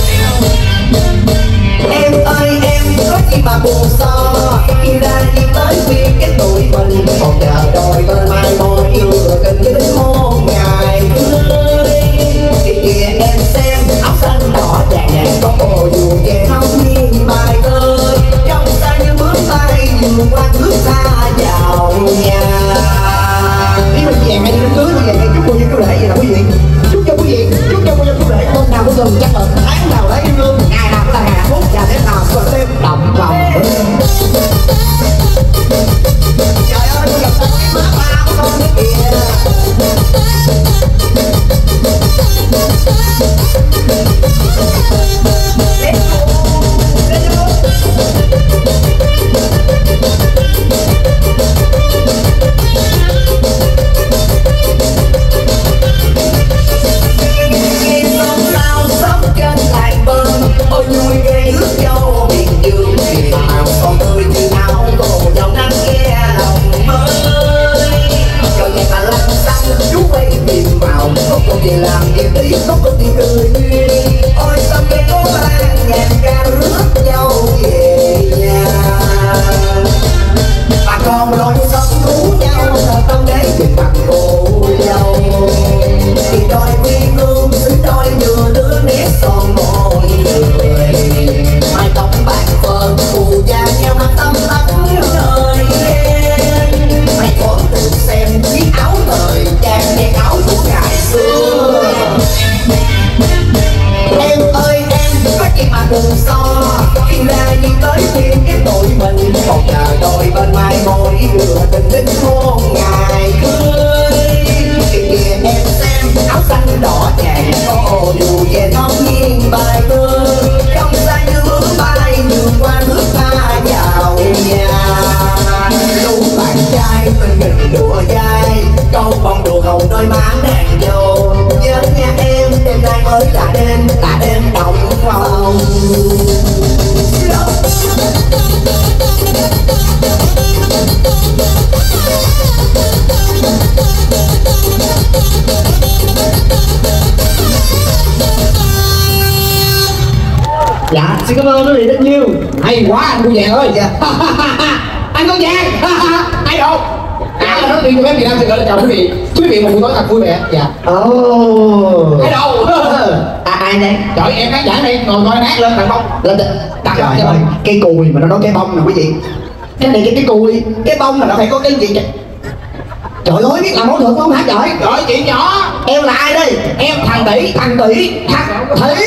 Em ơi em có gì mà buồn so, khi ra đi tới phiên cái tuổi mình còn chờ đợi bên mai môi vừa cần cái đến một ngày cưới. Khi kia em xem áo xanh đỏ vàng có bộ dù về nóng nghiêng bài thơ trong tay như bước tay vừa qua bước xa vào nhà. Ý mình vàng hay đám cưới mình vàng hay chúc cô dâu chú rể vậy là quý vị, chúc cho quý vị, chúc cho cô dâu chú rể hôm nào cũng tuần chắc là tháng nào lấy yêu lương, ngày nào cũng là ngày hạnh phúc và thế nào còn thêm động lòng. Trời ơi tôi gặp tao cái má ba của con nữa kìa. Làm điều tí không có tiền cười ôi tâm cái có ban nhạc ca rước nhau về nhà. Bà con đôi sống thú nhau là tâm đế về mặt cô dâu. Thì đôi quy hương xứng đôi vừa đứa nét son môi người. Mai tóc bạc phơ phù da nhau mắt tâm tắm nơi đen. Mày có từng xem chiếc áo thời trang đen áo của ngày xưa. Em ơi em có gì mà đừng so, khi ra đi tới phiên cái tội mình còn chờ đợi bên mai môi vừa tình đến một ngày cưới. Khi kia em xem áo xanh đỏ vàng có dù về non nghiêng bài thơ trong tay như bước bay vượt qua nước ta vào nhà. Lúc bạn trai mình mình đùa dai câu bông đùa hồng đôi má nàng dâu. Nhớ nha em đêm nay mới là đêm là đêm động phòng. Dạ xin cảm ơn quý vị rất nhiều. Hay quá anh cô vàng ơi. Dạ. Anh con vàng hay đâu à là nói tiên của phép Việt Nam xin gửi lời chào quý vị, chúc quý vị một buổi tối thật vui vẻ. Dạ oh. Hay đâu à, ai đây trời em khán giả đây ngồi coi hát lên tặng bông lên tặng trời ơi cái cùi mà nó nói cái bông nè quý vị, cái này cái cái cùi cái bông là nó phải có cái gì vậy. Trời ơi biết làm mẫu thuật không hả trời. Trời chị nhỏ em là ai đây. Em thằng tỷ thằng tỷ thằng tỷ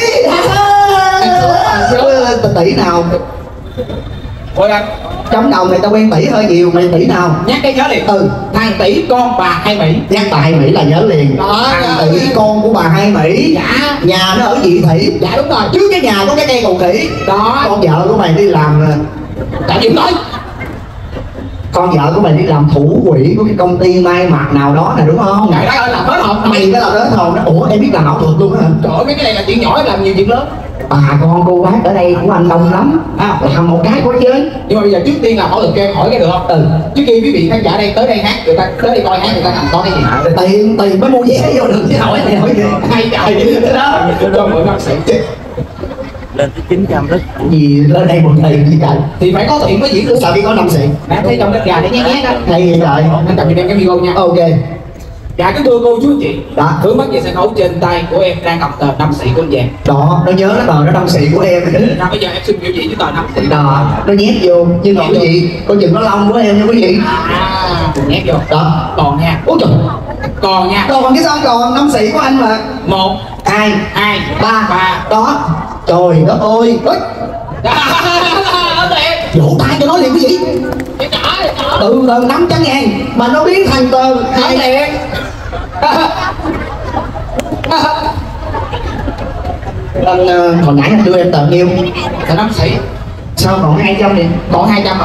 tỷ nào ôi anh trong đầu này tao quen tỷ hơi nhiều, mày tỷ nào nhắc cái nhớ liền. Ừ thằng tỷ con bà Hai Mỹ. Nhắc bà Hai Mỹ là nhớ liền đó, thằng tỷ con của bà Hai Mỹ. Dạ nhà nó ở Vị Thị. Dạ đúng rồi trước cái nhà có cái cây cầu khỉ đó. Con vợ của mày đi làm tại gì nói con vợ của mày đi làm thủ quỹ của cái công ty may mặc nào đó nè đúng không. Trời đất ơi làm hết hồn mày mới làm hết hồn đó. Ủa em biết làm ảo thuật luôn hả. Trời ơi mấy cái này là chuyện nhỏ em làm nhiều chuyện lớn. Bà con cô bác ở đây của anh đông lắm à, làm một cái có chơi. Nhưng mà bây giờ trước tiên làm ảo thuật cho em hỏi cái được không. Ừ trước khi quý vị khán giả đây tới đây hát người ta tới đây coi hát người ta làm có cái gì hả. Tiền tiền mới mua vé vô được chứ hỏi này hỏi gì hay trời đó cho mọi người sẽ lên tới chín trăm đất gì lên đây một tiền gì cả thì phải có tiền mới diễn được. Sao đi có năm xịn em thấy trong cái gà để nhét nhét đó hay vậy trời. Anh cầm cho em cái video nha. Ok dạ kính thưa cô chú chị đó hướng mắt về sân khấu trên tay của em đang cầm tờ năm xị con vàng đó. Nó nhớ cái tờ nó năm xị của em à, bây giờ em xin biểu diễn với tờ năm xị đó nó nhét vô nhưng còn cái gì con chừng nó lông của em nha quý vị à nhét vô đó còn nha. Ôi trời còn nha còn cái sao còn năm xị của anh mà một hai hai ba ba đó. Trời đất ơi vỗ tay cho nó liền quý vị. Từ tờ năm trăm ngàn mà nó biến thành tờ hai liền. Anh uh, hồi nãy anh đưa em tờ nhiêu tờ năm xị sao còn hai trăm đi còn hai trăm à.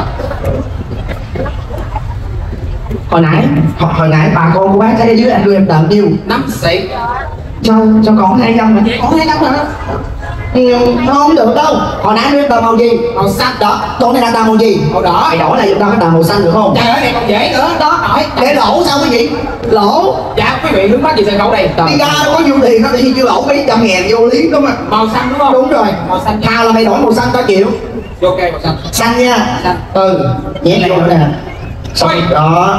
Hồi nãy hồi, hồi nãy bà con của bác thấy ở dưới anh đưa em tờ nhiêu năm xị Sao, sao còn hai trăm hả? Còn hai trăm hả? Ừ, không được đâu. Hồi nãy đưa tờ màu gì? Màu xanh đó. Tối nay đang tờ màu gì? Màu đỏ. Mày đổi lại giùm tao cái tờ màu xanh được không? Trời ơi, này còn dễ nữa. Đó, hỏi. Để lỗ sao quý vị? Lỗ. Dạ, quý vị hướng mắt gì sân khấu đây? Đi ra đâu có vô tiền nó đi vô lỗ mấy trăm ngàn vô lý đúng không? Màu xanh đúng không? Đúng rồi. Màu xanh. Thao là mày đổi màu xanh tao chịu. Ok, màu xanh. Xanh nha. Xanh. Ừ. Nhẹ vô nữa nè. Xong đó.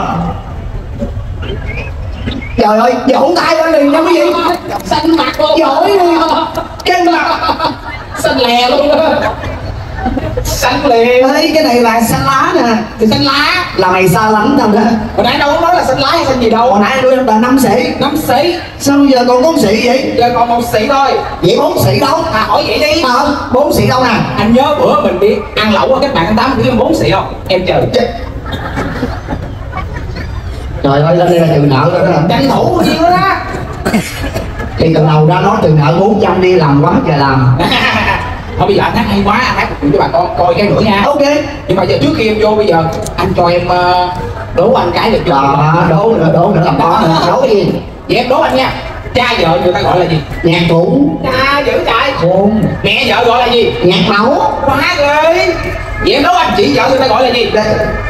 Trời ơi, vỗ tay lên liền nha quý vị. Xanh mặt luôn. Giỏi đi. Cái mặt xanh lè luôn đó. Xanh liền. Ê, cái này là xanh lá nè. Thì xanh lá là mày xa lánh tao đó. Hồi nãy đâu có nói là xanh lá hay xanh gì đâu. Hồi nãy tôi là năm sĩ. Năm sĩ. Sao bây giờ còn bốn sĩ vậy? Giờ còn một sĩ thôi. Vậy bốn sĩ đâu? À hỏi vậy đi. À, bốn sĩ đâu nè? Anh nhớ bữa mình đi ăn lẩu ở cách mạng tháng tám có bốn sĩ không? Em chờ chết. Trời ơi, lên đây là trừ nợ rồi đó. Tranh thủ bao nhiêu đó. Thì từ đầu ra nói trừ nợ bốn trăm đi làm quá trời làm. Thôi bây giờ anh hát hay quá, anh hát một chuyện cho bà con coi cái nữa nha. Ok. Nhưng mà giờ trước khi em vô bây giờ anh cho em uh, đố anh cái được chưa? Đó, đố nữa, đố nữa làm có nữa. Đố cái gì? Vậy em đố anh nha. Cha vợ người ta gọi là gì? Nhạc cụ. Cha dữ trời. Khôn. Mẹ vợ gọi là gì? Nhạc mẫu. Quá ơi. Vậy em đố anh chị vợ người ta gọi là gì? Đây.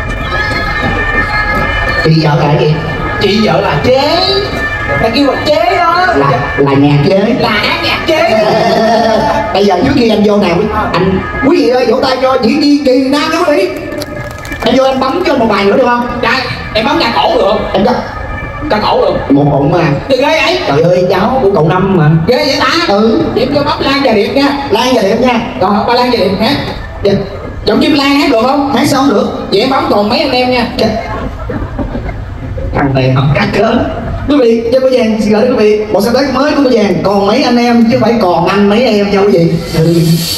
Chị vợ là gì? Chị vợ là chế. Ta kêu là chế đó. Là, là nhạc chế. Là hát nhạc chế. Bây giờ trước khi anh vô nào anh quý vị ơi vỗ tay cho diễn viên Kỳ Nam đó quý vị. Em vô em bấm cho một bài nữa được không? Dạ em bấm ca cổ được. Em có ca cổ được. Một bụng mà. Gì ghê vậy? Trời ơi cháu của cậu Năm mà. Ghê vậy ta? Ừ. Vậy em cho bấm Lan và Điệp nha. Lan và Điệp nha. Rồi ba Lan và Điệp hát. Dạ. Giọng chim Lan hát được không? Hát sao không được? Vậy em bấm còn mấy anh em nha. Dạ. Thằng này học cắt cỡ. Quý vị, cho cô Giang xin gửi đến quý vị một sáng tác mới của cô Giang. Còn mấy anh em chứ phải còn anh mấy em nha quý vị. Ừ.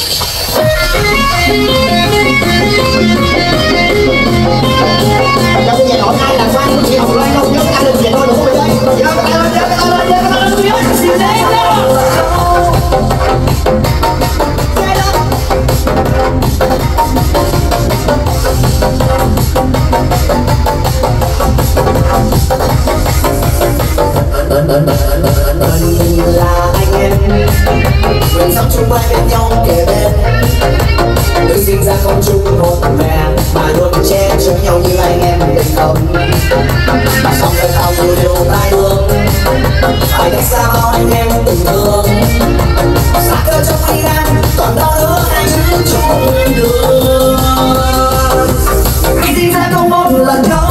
Cho cô Giang hỏi ai là fan của chị Hồng Loan không? Nhớ anh lên về thôi được không quý vị ơi? Nhớ tay lên, nhớ tay lên, nhớ tay lên, nhớ tay lên. Mình là anh em nguyện sống chung vai bên nhau kề bên, đừng sinh ra không chung một mẹ mà luôn che chở nhau như anh em tình không. Xong đời tao nhiều điều tai hương, phải cách xa bao anh em tình thương. Xa cơ trong anh em còn đau đớn hai chữ chung đường. Anh sinh ra không một lần đâu.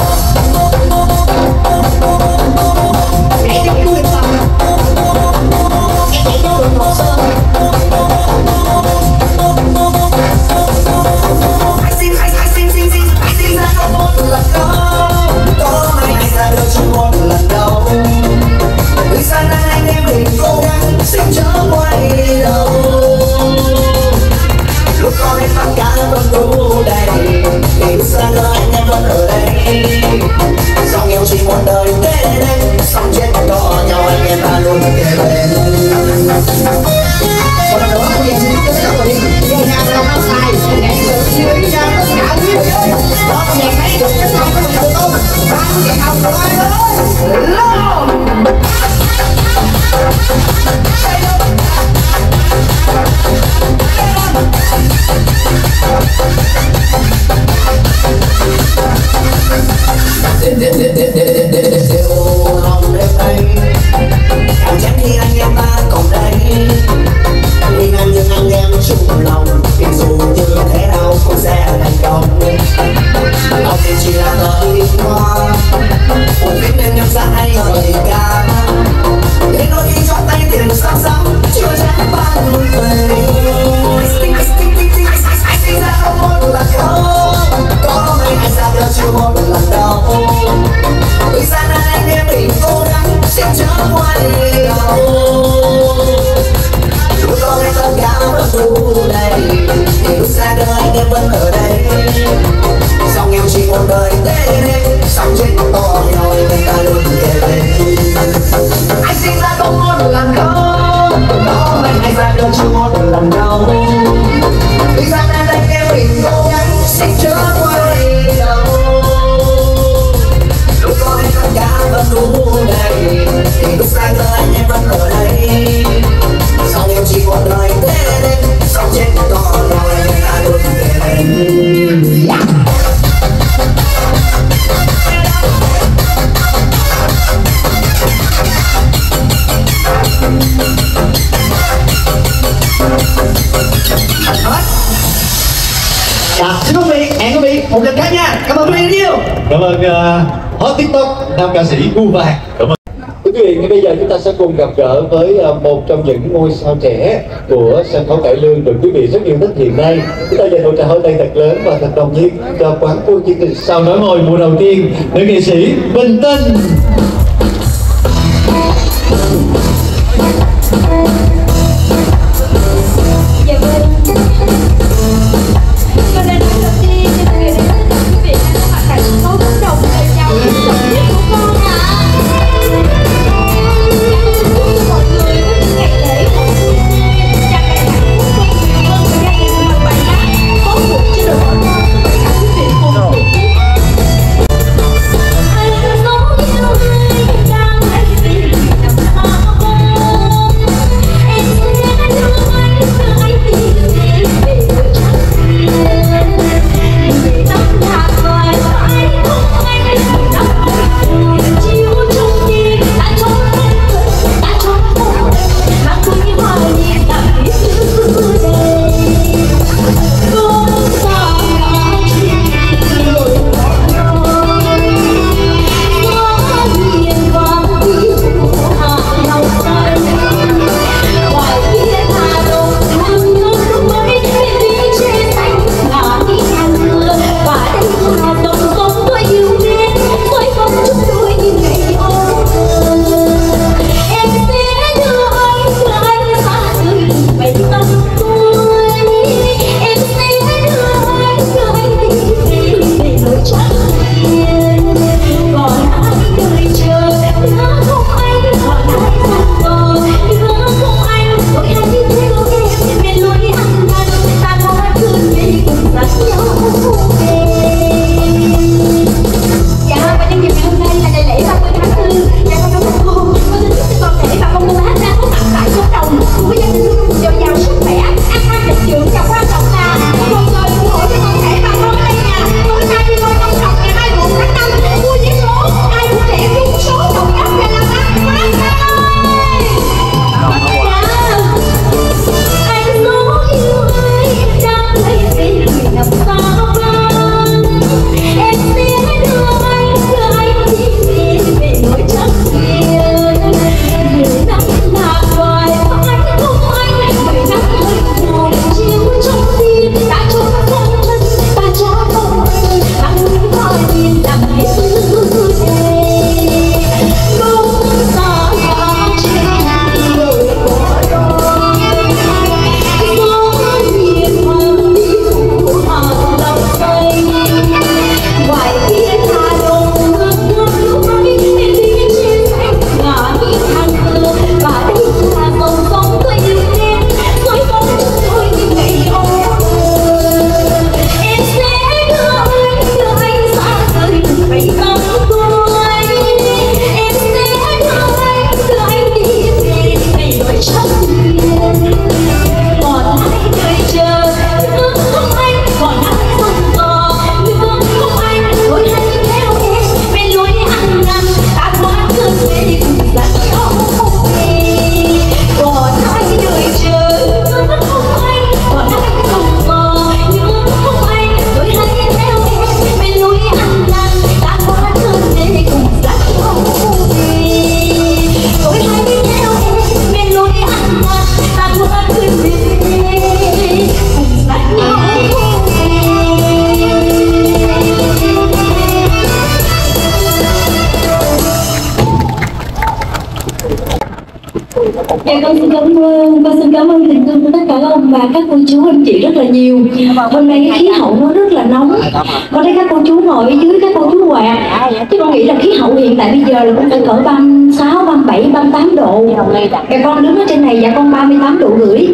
Lúc có hết tất cả vẫn đủ đầy thì lúc xa cơ anh em vẫn ở đây. Dạ, xin quý vị, hẹn quý vị một lần khác nha. Cảm ơn quý vị rất nhiều. Cảm ơn uh, hot TikTok nam ca sĩ Gu Vàng. Cảm ơn. Thưa quý vị, ngay bây giờ chúng ta sẽ cùng gặp gỡ với uh, một trong những ngôi sao trẻ của sân khấu cải lương được quý vị rất yêu thích hiện nay. Chúng ta dành một tràng pháo tay thật lớn và thật đồng nhiệt cho quán quân chương trình Sao Nói Mồi mùa đầu tiên, nữ nghệ sĩ Bình Tinh. Dạ vâng. Và lời nói đầu tiên cho người đến tất cả quý vị đang có mặt tại sân khấu Cánh Đồng lời chào đến trọng nhất của con ạ. Chúc mọi người có những ngày lễ một vui tươi, tràn đầy hạnh phúc, quay người hơn và gia đình bằng bài hát có cuộc cho đội bóng con của tất cả quý vị cùng thưởng thức. Anh nói yêu người đang lấy vì nằm xa con. Em sẽ đưa anh đưa anh tìm về về đôi trắng hiền. Người năm lạc loài phải không anh, người năm buồn chiều trong tim đã cho em đã cho em mang vui hoa niềm làm biết xưa đây. Không sao ngã trên đồi gió hiền vang tiếng hạ lòng xanh. Ngoài kia Hà Nội thương nhớ mấy bên đi trên xanh ngả đi hàng mưa và đây là dòng sông tôi yêu mến tôi không chút đôi như ngày ôm. Em sẽ đưa anh đưa anh xa rời bảy tâm tôi. Em sẽ đưa anh đưa anh đi về về đôi trắng hiền. Còn ai đợi chờ nhớ không anh còn ai sẵn sò nhớ không anh tôi hãy đi theo em bên lối ăn năn ta có cơn mê cùng dắt nhau về. Dạ và nhân dịp ngày hôm nay là ngày lễ ba mươi tháng tư, dạ con chúc cô con xin chúc cho toàn thể bà con cô bác đang có mặt tại cộng đồng của gia đình luôn dồi dào sức khỏe, an khang thịnh vượng và quan trọng là một lời ủng hộ cho toàn thể bà con ở đây nhà. Tối nay đi coi công trọng ngày hai mươi mốt tháng năm mua vé số ai cũng trẻ trúng số đồng cấp về làm ăn phát ơi. Anh nói yêu ai đang lấy về người nằm xa vắng. Em sẽ đưa anh đưa anh đi về về nỗi trắng hiền. Người năm lạc loài phải không anh, người năm hơi buồn chiều trong tim đã cho con thân ta cho con ơi bằng những hoa niềm làm biết xưa đây. Không xa ngã trên đồi cỏ đỏ gió hiền mang đi phủ hạ lòng xanh. Ngoài kia Hà Nội ngước ngước mấy bên đi trên xanh ngả nghiêng hàng mưa và đây là dòng sông tôi yêu mến tôi không chút đôi như ngày ôm. Em sẽ đưa anh đưa anh xa rời bảy tâm tôi. Em sẽ đưa anh đưa anh đi về về đôi trắng hiền. Còn ai đợi chờ nhớ không anh còn ai sẵn sò nhớ không anh tôi hãy theo em bên lối ăn năn ta qua cơn mê cùng dắt nhau về. Còn ai đợi chờ nhớ không anh còn ai sẵn sò nhớ không anh tôi hãy theo em bên lối ăn năn ta qua cơn mê cùng dắt nhau về. Tôi hãy theo em bên lối ăn năn ta qua cơn mê cùng dắt nhau về. Dạ con xin cảm ơn, con xin cảm ơn tình thương của tất cả các ông bà, các cô chú, anh chị rất là nhiều. Hôm nay cái khí hậu nó rất là nóng. Con thấy các cô chú ngồi ở dưới, các cô chú quạt. Chứ con nghĩ là khí hậu hiện tại bây giờ là cũng phải cỡ ba mươi sáu, ba mươi bảy, ba mươi tám độ. Dạ con đứng ở trên này, dạ con ba mươi tám độ rưỡi.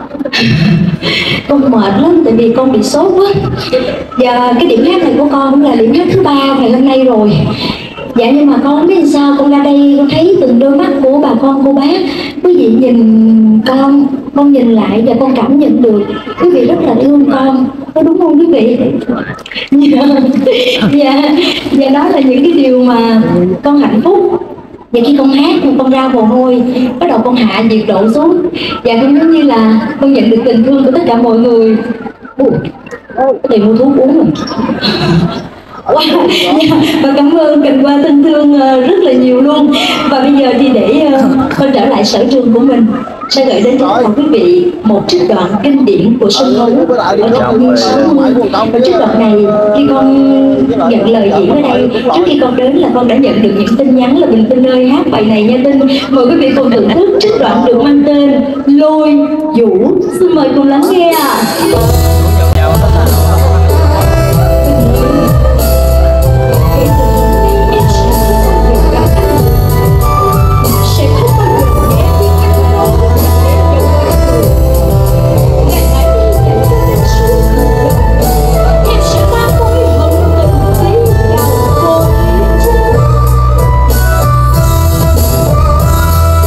Con mệt lắm tại vì con bị sốt quá. Và cái điểm hát này của con cũng là điểm hát thứ ba ngày hôm nay rồi. Dạ nhưng mà con không biết sao con ra đây con thấy từng đôi mắt của bà con cô bác. Quý vị nhìn con, con nhìn lại và con cảm nhận được quý vị rất là thương con, có đúng không quý vị? Dạ, dạ, dạ đó là những cái điều mà con hạnh phúc. Và khi con hát con ra mồ hôi, bắt đầu con hạ nhiệt độ xuống. Và cũng giống như là con nhận được tình thương của tất cả mọi người. Ủa, Tiền mua thuốc uống rồi. Wow. Và cảm ơn Cành Hoa thân thương rất là nhiều luôn. Và bây giờ thì để con trở lại sở trường của mình, sẽ gửi đến tất cả quý vị một trích đoạn kinh điển của sân khấu ở thập niên sáu mươi. Và trích đoạn này khi con nhận lời diễn ở đây, trước khi con đến là con đã nhận được những tin nhắn là Bình Tinh ơi hát bài này nha Tinh. Mời quý vị cùng thưởng thức trích đoạn được mang tên Lôi Vũ. Xin mời cùng lắng nghe ạ.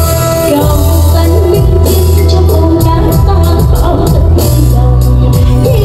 Yeah.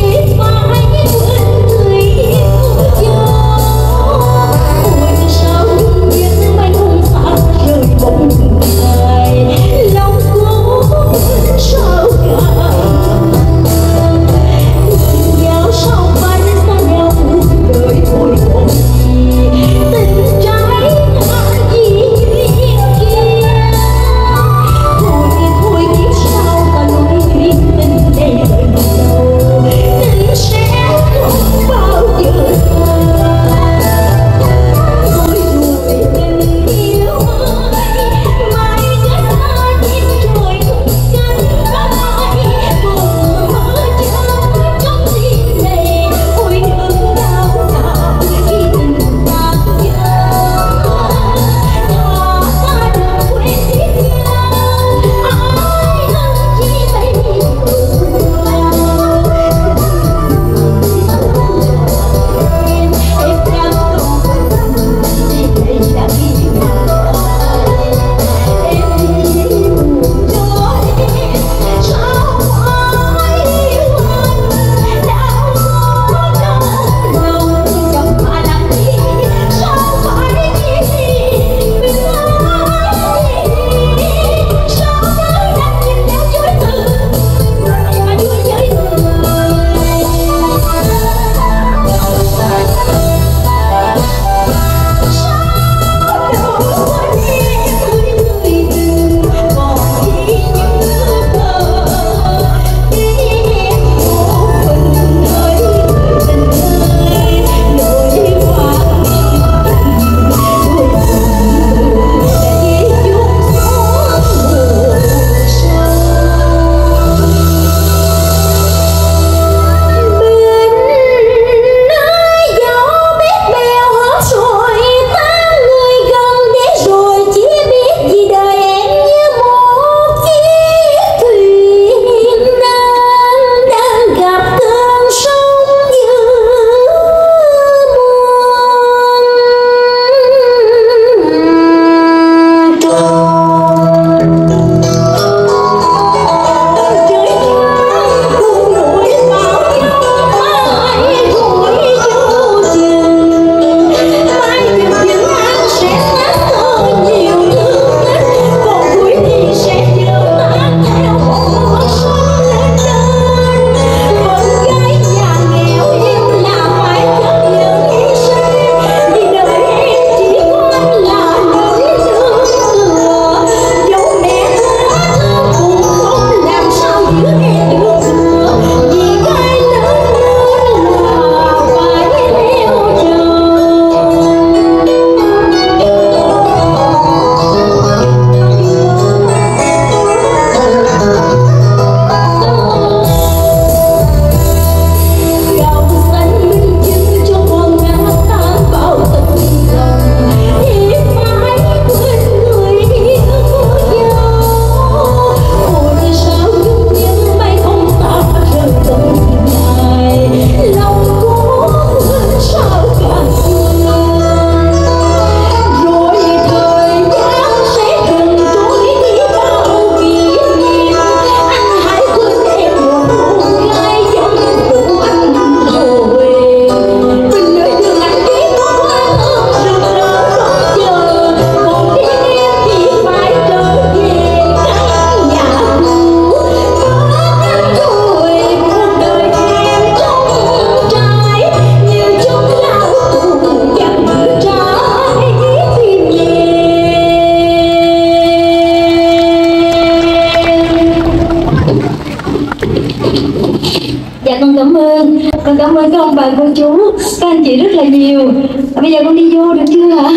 con cảm ơn. Con cảm ơn các ông bà cô chú, các anh chị rất là nhiều. Bây giờ con đi vô được chưa hả?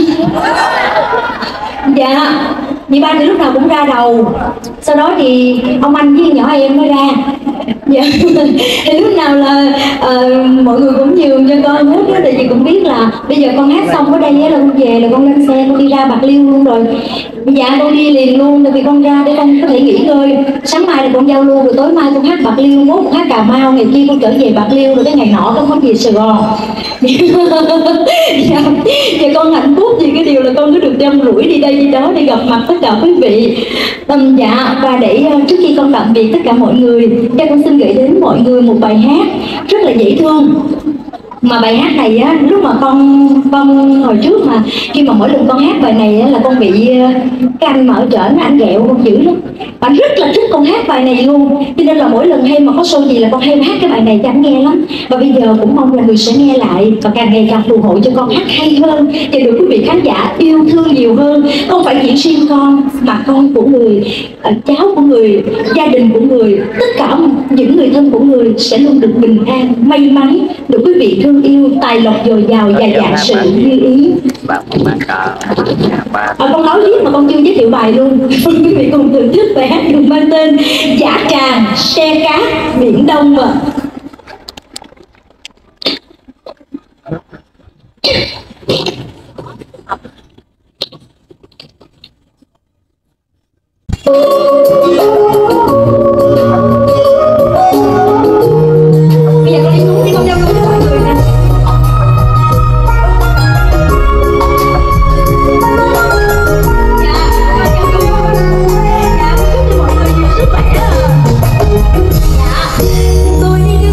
Dạ. Dì ba thì lúc nào cũng ra đầu. Sau đó thì ông anh với nhỏ em mới ra. Dạ. Thì lúc nào là uh, mọi người cũng nhường cho con hết đó. Tại vì cũng biết là bây giờ con hát xong ở đây là con về là con lên xe con đi ra Bạc Liêu luôn rồi. Dạ con đi liền luôn, tại vì con ra để con có thể nghỉ ngơi. Sáng mai là con giao lưu, rồi tối mai con hát Bạc Liêu, mốt con hát Cà Mau, ngày kia con trở về Bạc Liêu, rồi cái ngày nọ con về Sài Gòn. Dạ. Và con hạnh phúc vì cái điều là con cứ được rong ruổi đi đây đi đó để gặp mặt tất cả quý vị. Um, dạ, và để uh, trước khi con tạm biệt tất cả mọi người, cho con xin gửi đến mọi người một bài hát rất là dễ thương. Mà bài hát này á, lúc mà con con hồi trước mà khi mà mỗi lần con hát bài này á, là con bị cái anh mà ở trển anh ghẹo con dữ lắm. Anh rất là thích con hát bài này luôn, cho nên là mỗi lần hay mà có show gì là con hay hát cái bài này cho anh nghe lắm. Và bây giờ cũng mong là người sẽ nghe lại và càng ngày càng phù hộ cho con hát hay hơn, cho được quý vị khán giả yêu thương nhiều hơn. Không phải chỉ riêng con mà con của người, cháu của người, gia đình của người, tất cả những người thân của người sẽ luôn được bình an, may mắn, được quý vị thương yêu, tài lộc dồi dào và vạn sự như ý. À, con nói biết mà con chưa giới thiệu bài luôn. Quý vị cùng thưởng thức bài hát được mang tên Dã Tràng Xe Cát Biển Đông ạ. Bây giờ con đi xuống đi, con giao lưu với mọi người nè. Tôi đi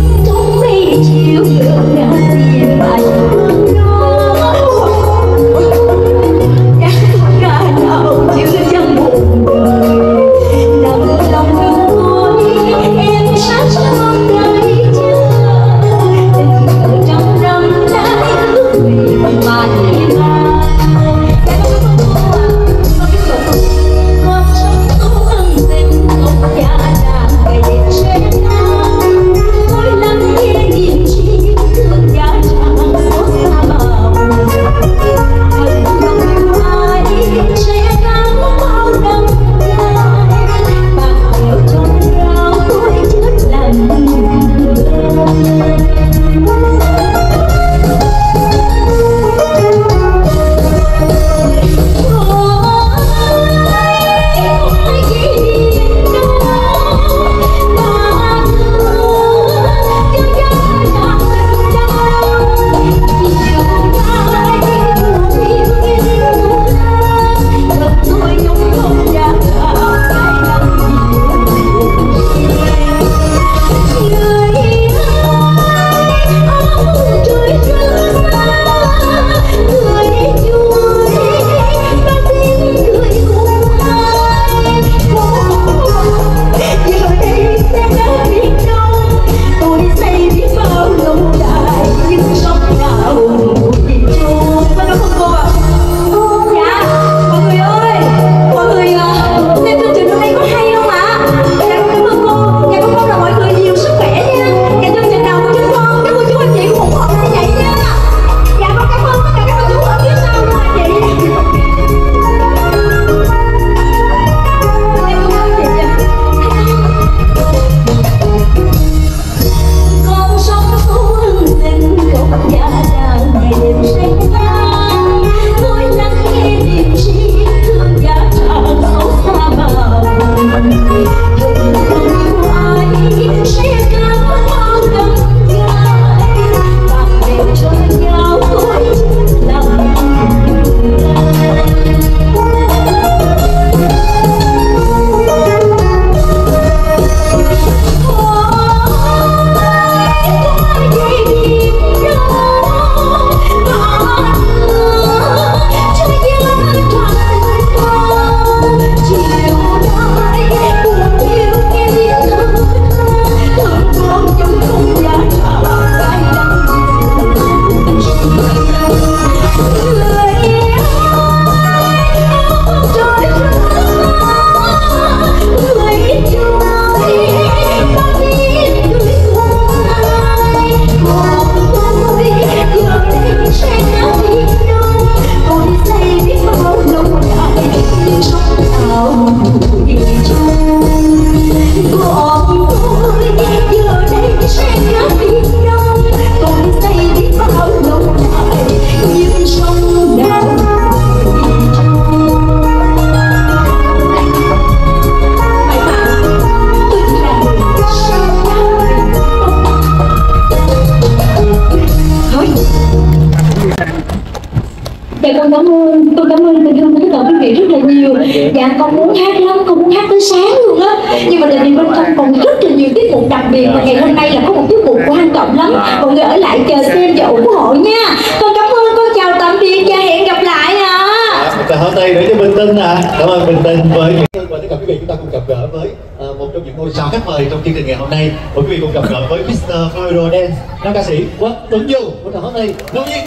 con cảm ơn, con cảm ơn tình thương của tất cả quý vị rất là nhiều. Dạ con muốn hát lắm, con muốn hát tới sáng luôn á. Nhưng mà tại vì bên trong còn rất là nhiều tiết mục đặc biệt và ngày hôm nay là có một tiết mục quan trọng lắm. Mọi người ở lại chờ xem và ủng hộ nha. Con cảm ơn, con chào tạm biệt và hẹn gặp lại ạ. Một tràng pháo tay để cho Bình Tinh ạ. Cảm ơn Bình Tinh với những và tất cả quý vị, chúng ta cùng gặp gỡ với uh, một trong những ngôi sao khách mời trong chương trình ngày hôm nay. Mời quý vị cùng gặp gỡ với mít tơ Eurodance, nam ca sĩ Quách Tuấn Du. Một tràng pháo tay ngẫu nhiên.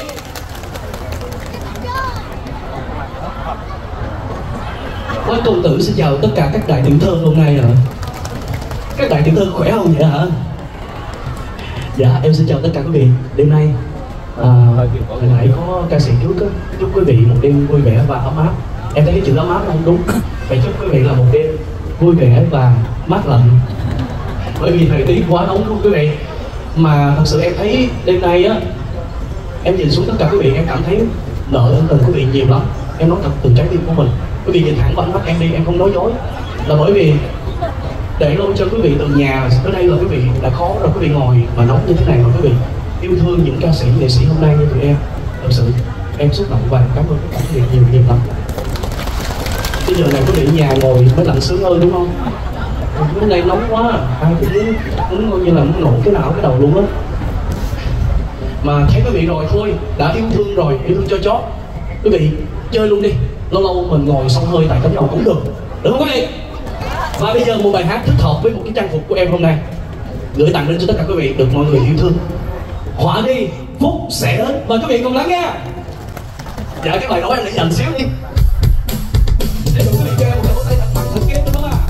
Quách công tử xin chào tất cả các đại tiểu thơ hôm nay ạ. Các đại tiểu thơ khỏe không vậy hả? Dạ em xin chào tất cả quý vị. Đêm nay à, hồi nãy có ca sĩ trước á, chúc quý vị một đêm vui vẻ và ấm áp. Em thấy cái chữ ấm áp không đúng, phải chúc quý vị là một đêm vui vẻ và mát lạnh. Bởi vì thời tiết quá nóng luôn quý vị. Mà thật sự em thấy đêm nay á, em nhìn xuống tất cả quý vị em cảm thấy nợ ơn tình quý vị nhiều lắm. Em nói thật từ trái tim của mình. Quý vị nhìn thẳng vào ánh mắt em đi, em không nói dối. Là bởi vì để luôn cho quý vị từ nhà tới đây là quý vị đã khó rồi, quý vị ngồi mà nóng như thế này mà quý vị yêu thương những ca sĩ nghệ sĩ hôm nay như tụi em. Thật sự em xúc động và cảm ơn tất cả quý vị nhiều nhiều lắm. Bây giờ này quý vị nhà ngồi mới lạnh sướng hơn đúng không? Hôm nay nóng quá, ai cũng muốn, muốn coi như là muốn nổ cái não cái đầu luôn á. Mà thấy quý vị rồi thôi, đã yêu thương rồi, yêu thương cho chó. Quý vị chơi luôn đi, lâu lâu mình ngồi xông hơi tại cánh đầu cũng được, được không quý vị? Và bây giờ một bài hát thích hợp với một cái trang phục của em hôm nay gửi tặng đến cho tất cả quý vị được mọi người yêu thương. Họa đi, phúc sẽ đến. Mời quý vị cùng lắng nghe. Dạ cái bài đó em lại dành xíu đi. Để quý vị kêu một cái tay thật mạnh thật kia đúng không ạ?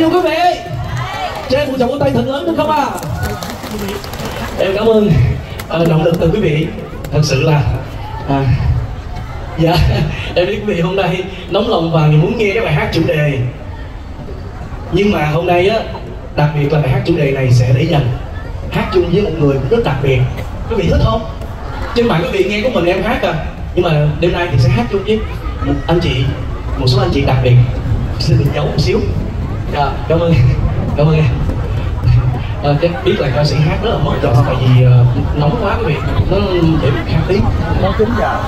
không quý vị? Cho em một chồng tay thật lớn được không à? Em cảm ơn uh, động lực từ quý vị. Thật sự là à, dạ em biết quý vị hôm nay nóng lòng và muốn nghe cái bài hát chủ đề, nhưng mà hôm nay á đặc biệt là bài hát chủ đề này sẽ để dành hát chung với một người cũng rất đặc biệt. Quý vị thích không? Trên mạng quý vị nghe của mình em hát à, nhưng mà đêm nay thì sẽ hát chung với một anh chị, một số anh chị đặc biệt. Xin đừng giấu một xíu. Dạ, cảm ơn, cảm ơn em. À, chắc biết là ca sĩ hát rất là mất giọng tại vì uh, nóng quá quý vị, nó dễ bị khát tiếng. Nó cứng dạ.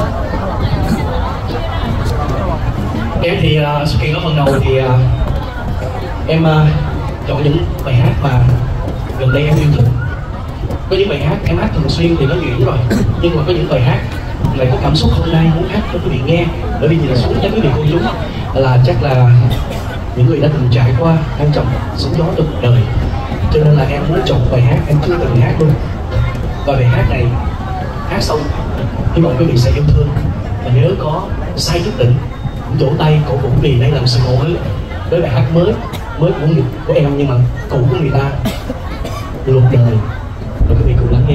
Em thì uh, xuất hiện ở phần đầu thì uh, em uh, chọn những bài hát mà gần đây em yêu thích. Có những bài hát em hát thường xuyên thì nó nhuyễn rồi, nhưng mà có những bài hát lại có cảm xúc hôm nay muốn hát cho quý vị nghe. Bởi vì nhìn xuống với quý vị cô chú là chắc là những người đã từng trải qua thăng trầm sóng gió trong cuộc đời, cho nên là em muốn chọn bài hát em chưa từng hát luôn. Và bài hát này hát xong hy vọng quý vị sẽ yêu thương, và nếu có sai chút đỉnh cũng vỗ tay cổ vũ vì đây là một sự ngộ với với bài hát mới mới của người, của em, nhưng mà cũ của người ta, Luật Đời. Rồi quý vị cùng lắng nghe.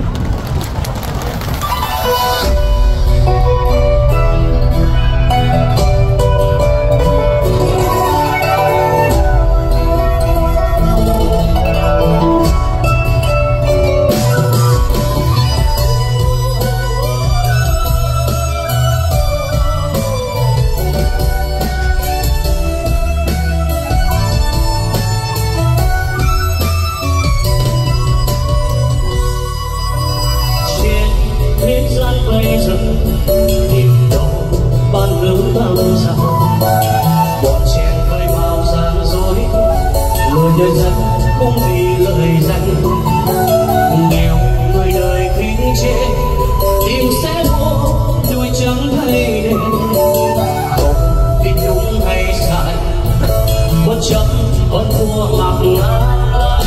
Đời dân cũng vì lời danh, nghèo người đời khi chết tìm sẽ mua đuôi trắng thay đen, không biết đúng hay sai bất chấp vẫn thua ngạc ngã.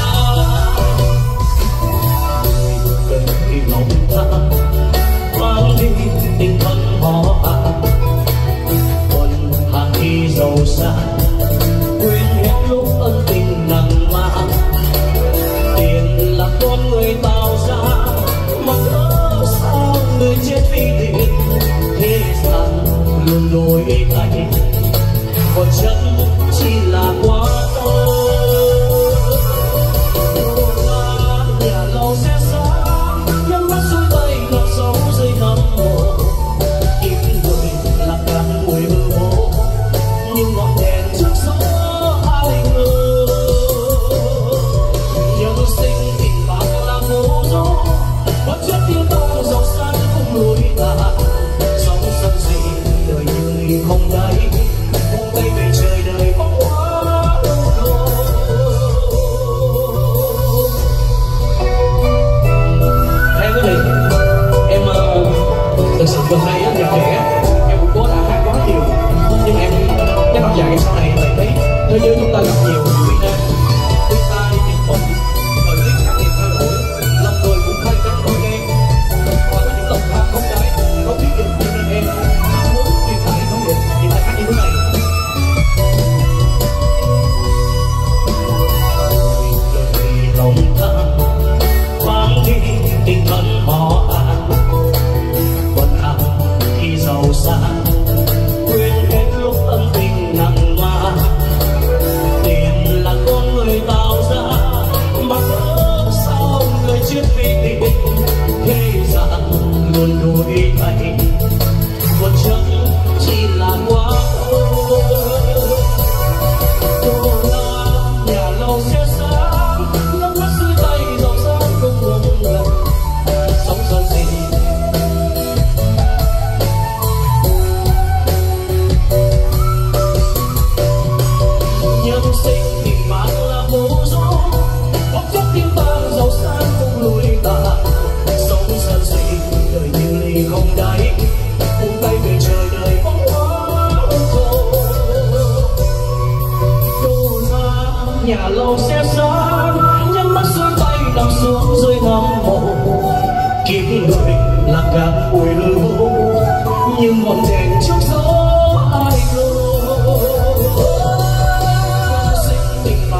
Đời lòng ta mang đi tình thân họ à, quân hàng khi giàu sang quên hết lúc ân tình nặng mang. Tiền là con người tạo ra, mà cớ sao người chết vì tiền. Thế gian luôn đổi thay, còn chất chỉ là quá khứ. Nhà giàu sẽ sáng, nhắm mắt xuôi tay ngập sâu dưới nắng mồ. Kiếm người là càng mùi hư vô, nhưng ngọn đèn trước gió ai ngờ. Nhân sinh tình bạn là vô dấu, bất chấp tiêu tao dọc xa không lối ta. Sống sân gì đời như ly không đáy, buông tay về trời đời bóng quá đâu rồi. Em quý vị, em uh, thực sự gần đây á, nhạc trẻ em cũng có đã hát quá nhiều, nhưng em cái tập dài sau này lại thấy thế giới chúng ta gặp nhiều nguy nan, chúng ta đi tìm mình, thời tiết khắc nghiệt thay đổi, lòng người cũng khai cánh nổi đen, và có những lòng tham không đáy, không biết được cho nên em muốn truyền tải thông điệp những bài hát như thế này. Đời lòng tham mang đi tình thân họ an, quân hào khi giàu sang quên hết lúc ân tình nặng ma. Tiền là con người tạo ra, mà cớ sao người chết vì tiền. Thế gian luôn đổi thay, còn chất chỉ là quá khứ. Cô ta nhà lâu sẽ sáng, nhắm mắt dưới tay giàu sang không ngừng lần. Sống son gì nhân sinh tình bạn là vô dấu, bất chấp tiếng vang giàu sang không lùi ta. Sống sân si đời như ly không đáy, buông tay về trời đời bóng hóa khô. Đổ ra nhà lâu sẽ sáng, nhắm mắt xuôi tay nằm xuống dưới ngắm mộ. Kiếp người là càng mùi hư vô, như ngọn đèn trước gió ai ngờ. Sinh tình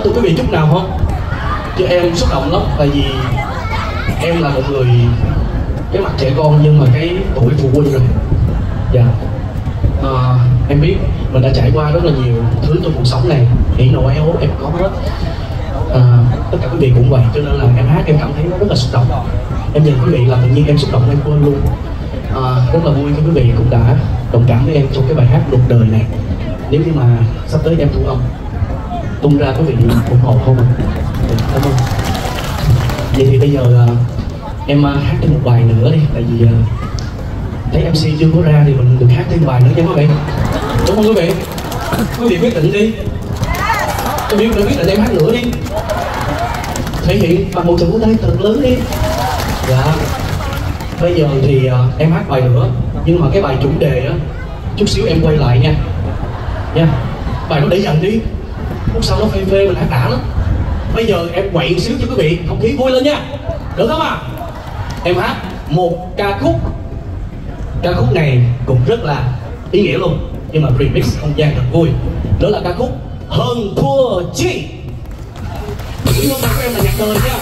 từ quý vị chút nào không? Chứ em xúc động lắm, tại vì em là một người cái mặt trẻ con nhưng mà cái tuổi phụ huynh rồi. Dạ. À, em biết mình đã trải qua rất là nhiều thứ trong cuộc sống này, hỉ nộ ái ố em có hết. À, tất cả quý vị cũng vậy, cho nên là em hát em cảm thấy nó rất là xúc động. Em nhìn quý vị là tự nhiên em xúc động em quên luôn. À, rất là vui khi quý vị cũng đã đồng cảm với em trong cái bài hát Luật Đời này. Nếu như mà sắp tới em thu âm tung ra quý vị ủng hộ không ạ? Cảm ơn. Vậy thì bây giờ uh, em uh, hát thêm một bài nữa đi, tại vì uh, thấy em xê chưa có ra thì mình được hát thêm bài nữa nha quý vị. Đúng không quý vị? Quý vị quyết định đi. Quý vị quyết định em hát nữa đi. Thể hiện bằng một tràng tay thật lớn đi. Dạ. Bây giờ thì uh, em hát bài nữa, nhưng mà cái bài chủ đề á, chút xíu em quay lại nha. Nha. Bài nó để dành đi. Lúc sau nó phê phê mình hát đã lắm. Bây giờ em quậy xíu cho quý vị, không khí vui lên nha. Được không ạ? À? Em hát một ca khúc. Ca khúc này cũng rất là ý nghĩa luôn, nhưng mà remix không gian thật vui. Đó là ca khúc Hơn Thua Chi. Ý hôm nay của em là nhạc đời nha.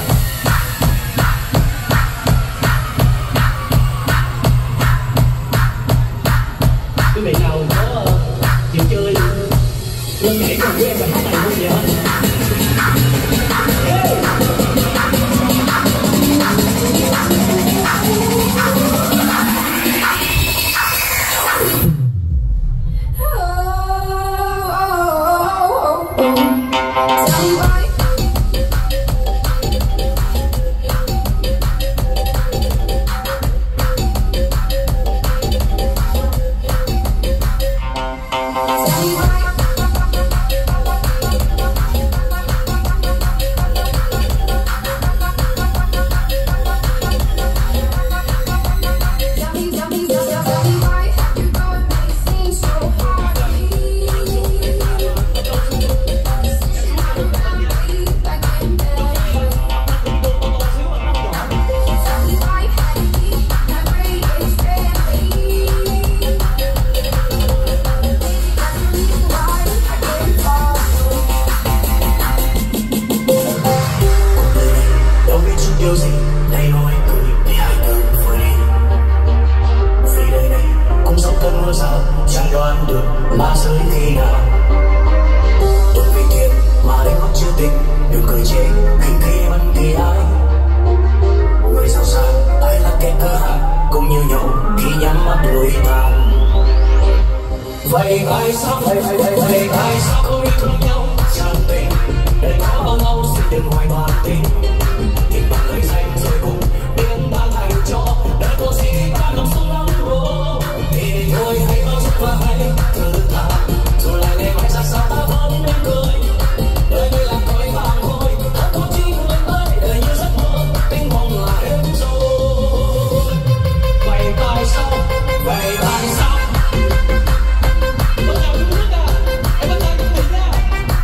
Quý vị nào có chịu chơi lên nhảy cùng với em bài hát này không vậy? Vậy tại sao vậy vậy vậy vậy tại sao không yêu thương nhau chẳng tình để có bao lâu xin đừng hoài toàn tình tình bạn lời danh rồi cùng biến ban thành cho đời có gì ta lòng sâu lắm rồi thì thôi hãy bao chút và hãy thử thả rồi lại ngày mai ra sao ta vẫn nên cười đời đây là cõi vàng thôi thật có chi người ơi đời như giấc mơ tiếng mong là hết rồi vậy tại sao vậy tại sao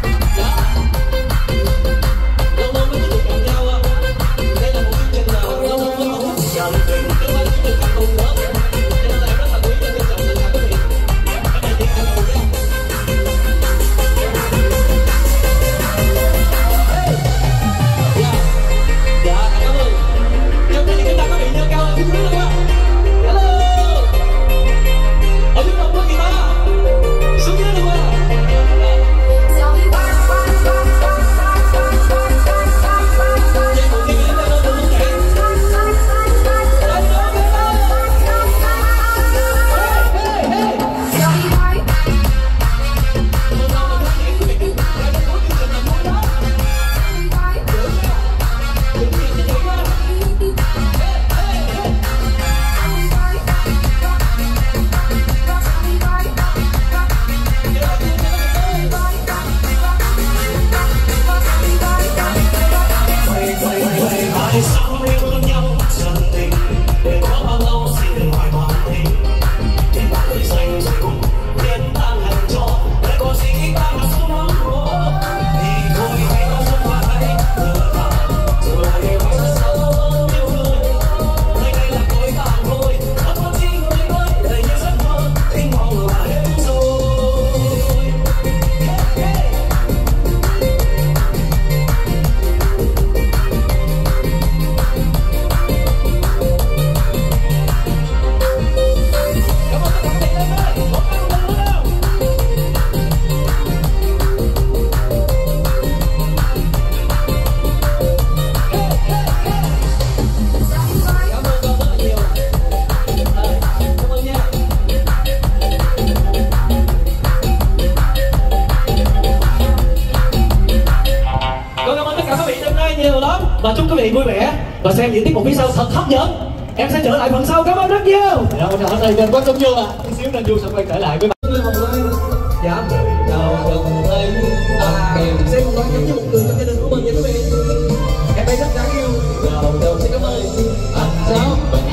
và xem những tiết mục phía sau thật hấp dẫn. Em sẽ trở lại phần sau. Cảm ơn rất nhiều. Rồi ở đây nên quan tâm vô à. Tí xíu nên Du sẽ quay trở lại với bạn. Dạ đời nào gần đây à, em sẽ cùng đón giống như một người trong gia đình của mình nha quý vị. Em đây rất đáng yêu. Đầu đầu xin cảm ơn anh cháu.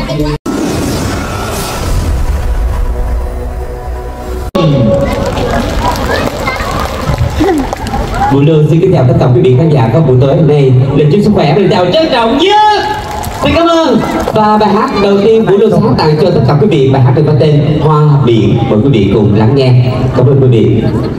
Buổi lương xin kính chào tất cả quý vị khán giả có buổi tối hôm nay. Lời chúc sức khỏe lời chào trân trọng nhất. Xin cảm ơn. Và bài hát đầu tiên buổi lương sẽ hát tặng cho tất cả quý vị bài hát được mang tên Hoa Biển. Mời quý vị cùng lắng nghe. Cảm ơn quý vị.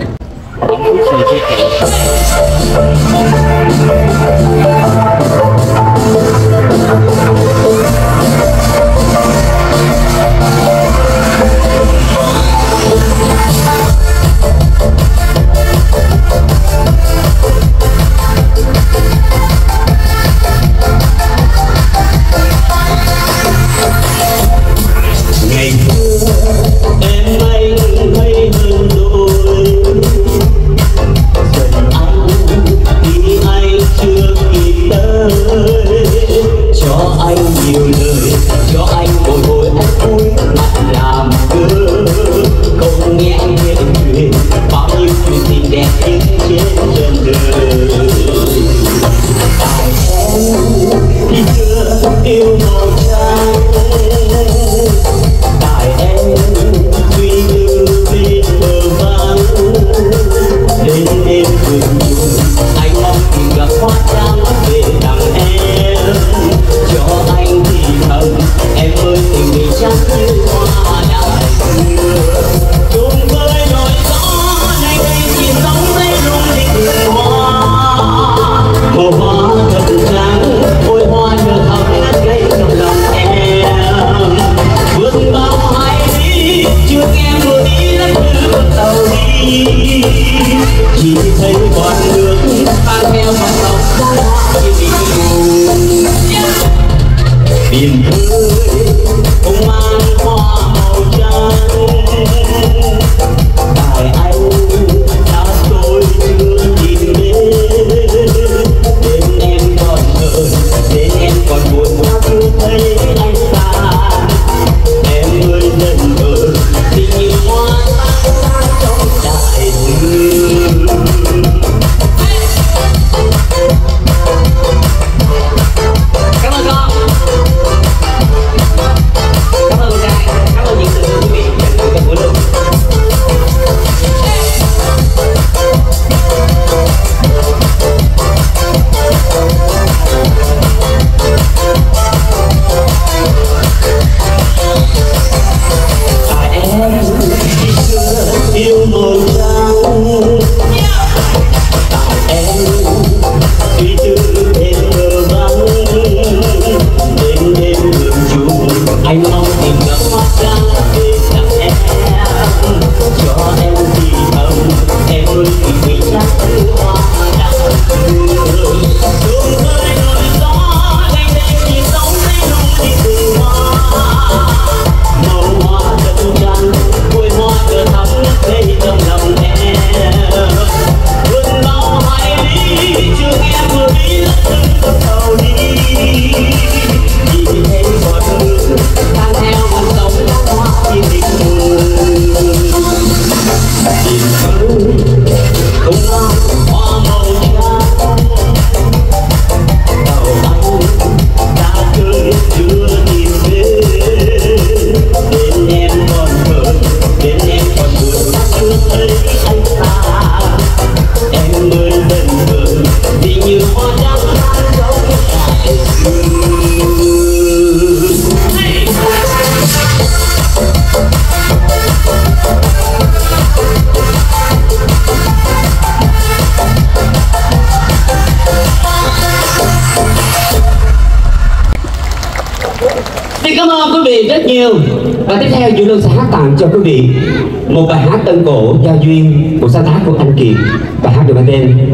Cảm ơn quý vị rất nhiều. Và tiếp theo Vũ Lương sẽ hát tặng cho quý vị một bài hát tân cổ giao duyên của sáng tác của anh Kiệt. Bài hát được mang tên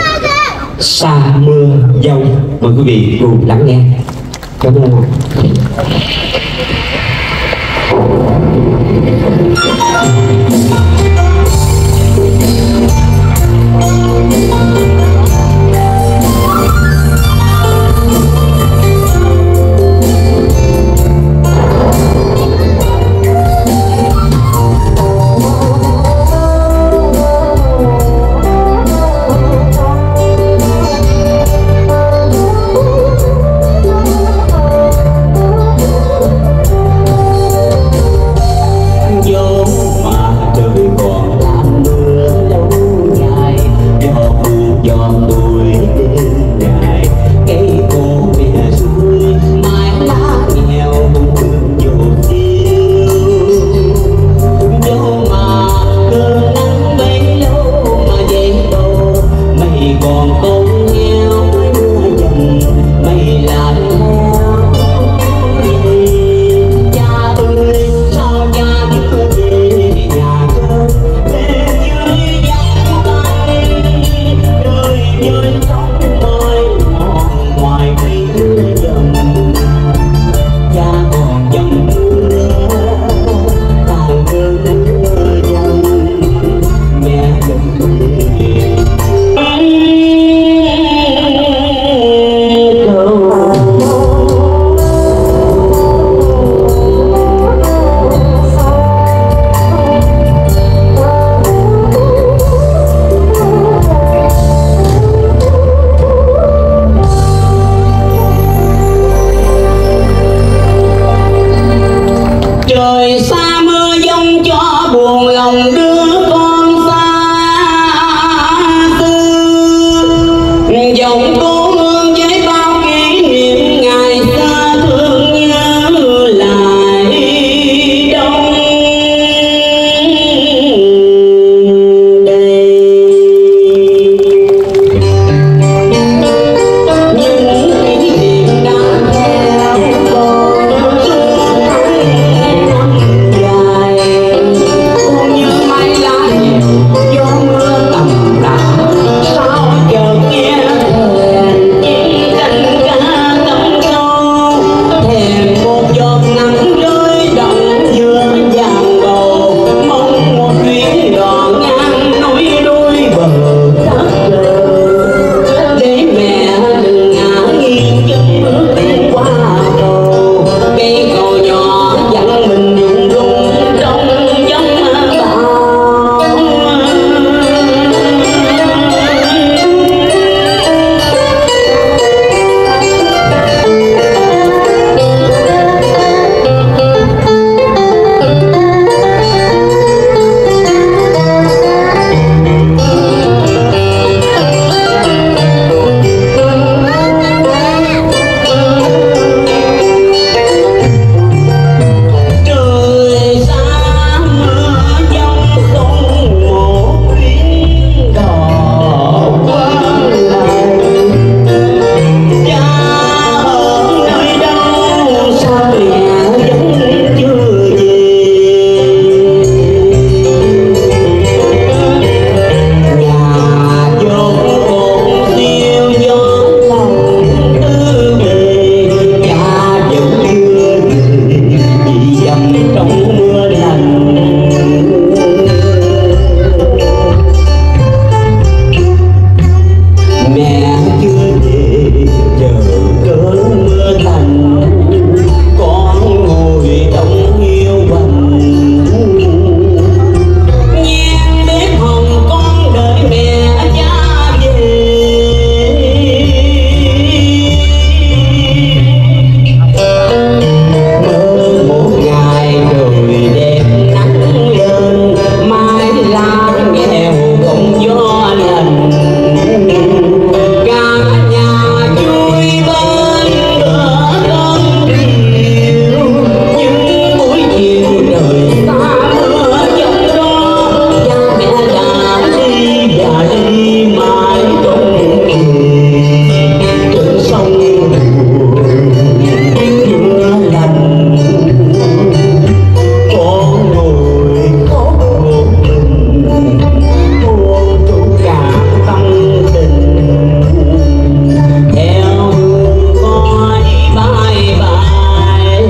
Sa Mưa Dông. Mời quý vị cùng lắng nghe. Cảm ơn. Hãy subscribe cho kênh Ghiền Mì Gõ để không bỏ lỡ trời xa mưa giông cho buồn lòng đứa con xa tư, dòng cô hương với bao kỷ niệm ngày xa thương nhớ lại đông đây. Những kỷ niệm đã theo con dài, cũng như mây lá nhiều gió mưa tầm tã, sao chợt nghe thèm những cánh ca tâm câu, thèm một giọt nắng rơi động giữa vàng bầu, mong một chuyến đò ngang núi đôi bờ đất trời, để mẹ đừng ngã nghiêng chân bước qua cầu, cây cầu nhỏ dặn mình rung rung trong gió bão. Trời xa mưa giông không một chuyến đò qua lại, cha ở nơi đâu sao mẹ vẫn chưa về, nhà dòng cồn siêu gió lòng tư bề, cha vẫn chưa về chỉ dầm trong mưa lạnh. Mẹ chưa về chờ cơn mưa tạnh, con ngồi trong hiu quạnh, nhang bếp hồng con đợi mẹ cha về. Mơ một ngày trời đẹp nắng lên, mai lá nghèo không gió lành, cả nhà vui bên bữa cơm chiều. Nhưng buổi chiều trời xa mưa giông gió, cha mẹ đã đi và đi mãi không về, trên sông mưa lạnh, con ngồi khóc một mình, buồn trút cả tâm tình, theo hương khói bay bay.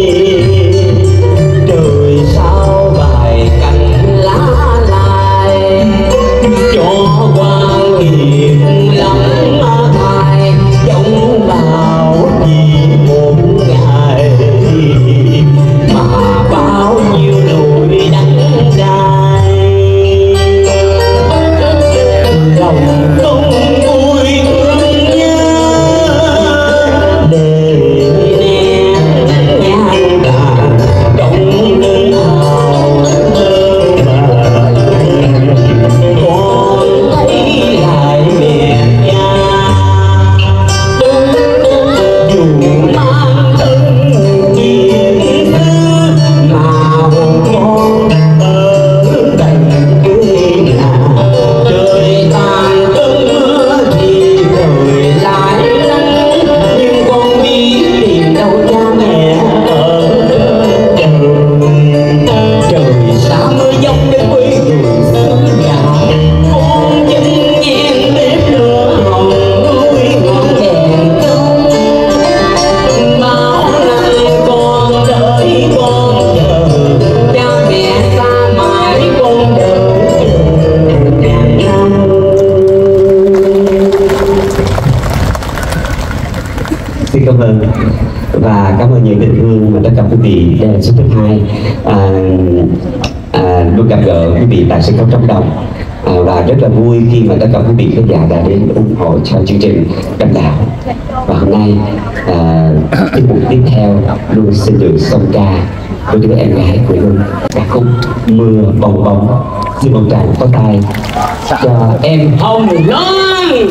Trời sao vài cành lá lai, cho quan hiền lắm thai, giống bao gì một ngày mà bao nhiêu nỗi đắng cay. Lòng không vui thương nhớ, để nén nhang vàng trong đơn hào thơ vàng, con thấy lại mẹ cha. Dù mang thân nhiệm tư mà hồn con ở cạnh quê nhà, trời tàn cơn mưa thì trời lại nắng, nhưng con biết tìm đâu cha mẹ ở trời. Trời xa mưa giông đến quê người xứ nhà, con chân nhen bếp lửa hồng nuôi ngọn đèn công, bao ngày con đợi con chờ, cha mẹ xa mãi con đợi chờ ngàn năm. Xin cảm ơn và cảm ơn những tình thương mà tất cả quý vị. Đây là số thứ hai à, à, luôn gặp gỡ quý vị tại sân khấu Trống Đồng, à, và rất là vui khi mà tất cả quý vị khán giả đã đến ủng hộ cho chương trình Đậm Đạo. Và hôm nay à, tiết mục tiếp theo luôn xin được song ca của đứa em gái của Lưu, ca khúc Mưa Bồng Bóng. Xin một tràng có tay cho em Hồng Loan.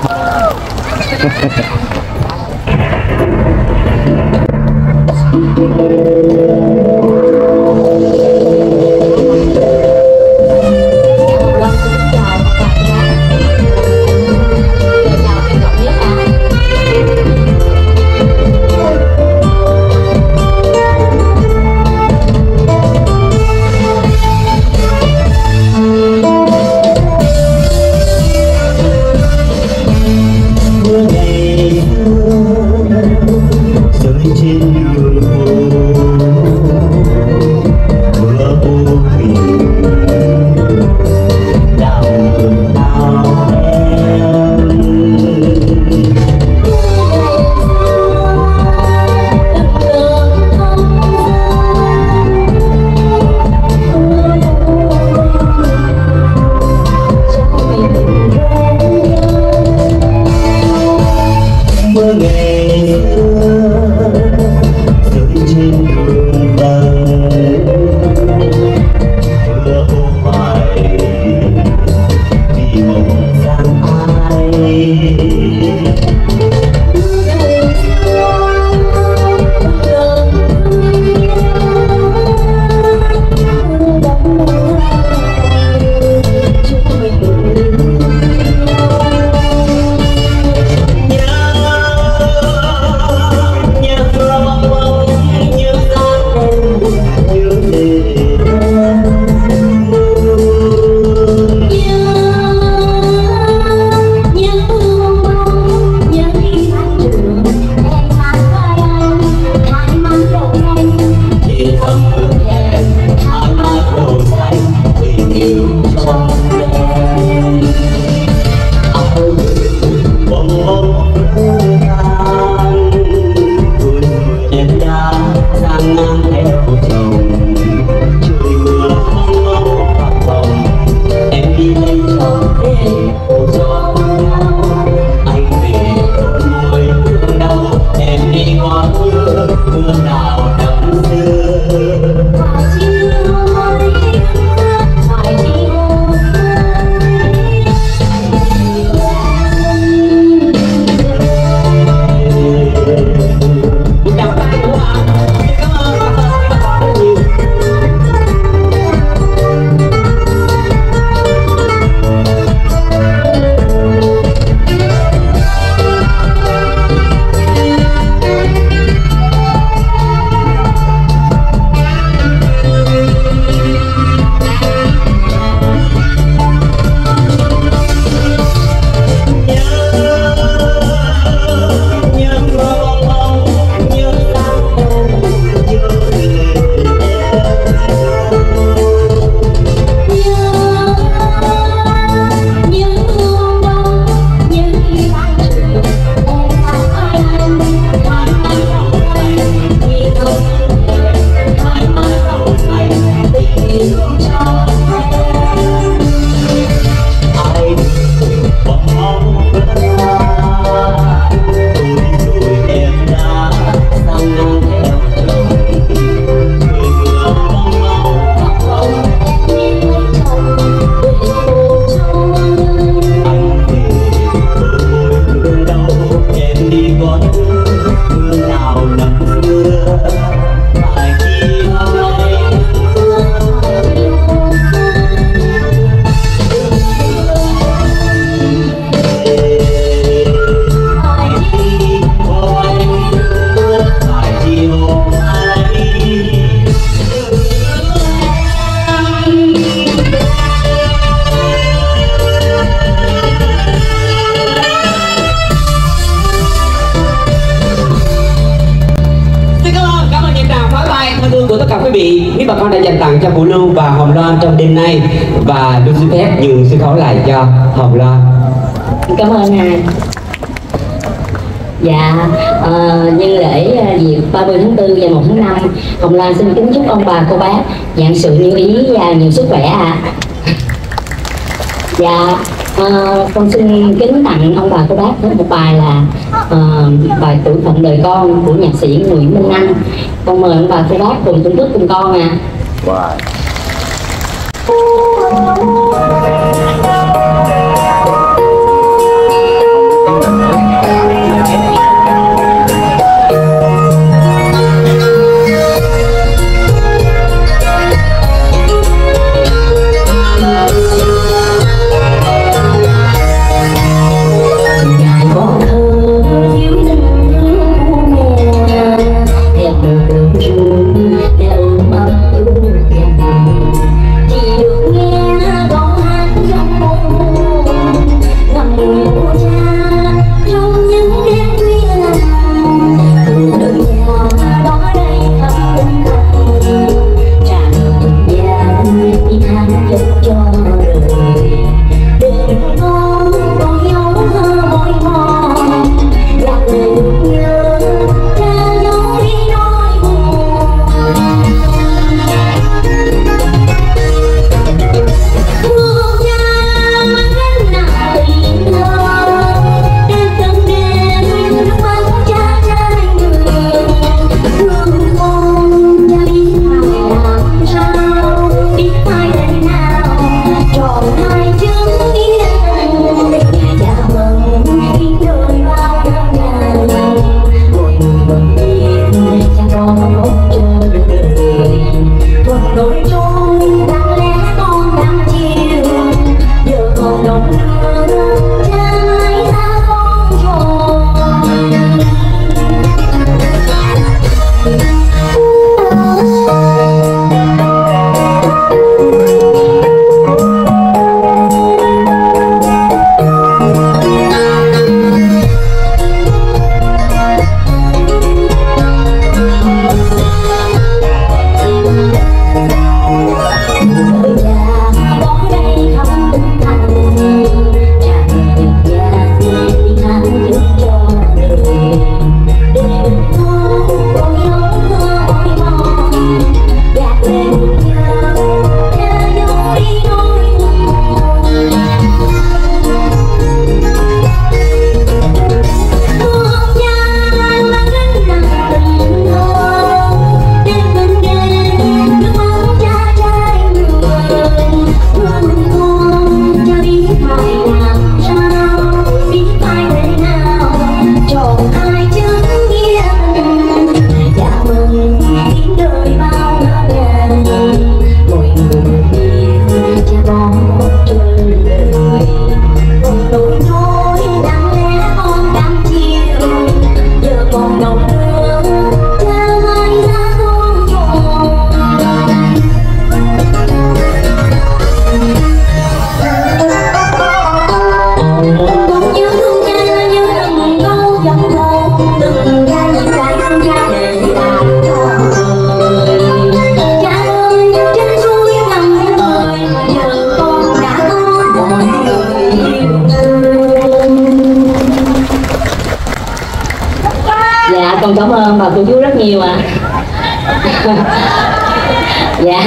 Quý bà con đã dành tặng cho Vũ Lưu và Hồng Loan trong đêm nay, và tôi xin phép nhường sân khấu lại cho Hồng Loan. Cảm ơn anh. Dạ, uh, nhân lễ dịp ba mươi tháng tư và một tháng năm, Hồng Loan xin kính chúc ông bà cô bác vạn sự như ý và nhiều sức khỏe ạ. À. Dạ, À, con xin kính tặng ông bà cô bác với một bài là uh, bài Tuổi Phận Đời Con của nhạc sĩ Nguyễn Minh Anh. Con mời ông bà cô bác cùng thưởng thức cùng con à. Wow. Con cảm ơn bà cô chú rất nhiều ạ. À. Dạ.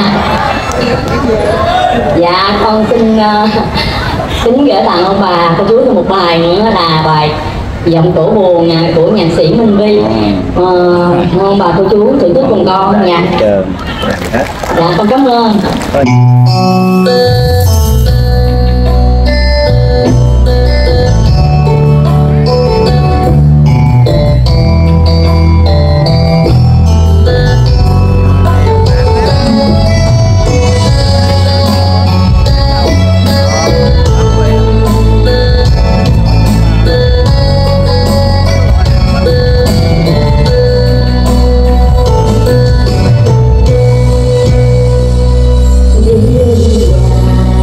Dạ con xin uh, kính gửi tặng ông bà cô chú thêm một bài nữa là bài Giọng Cổ Buồn của nhạc sĩ Minh Vi. Uh, ông bà cô chú thưởng thức cùng con nha. Dạ con cảm ơn. Yeah.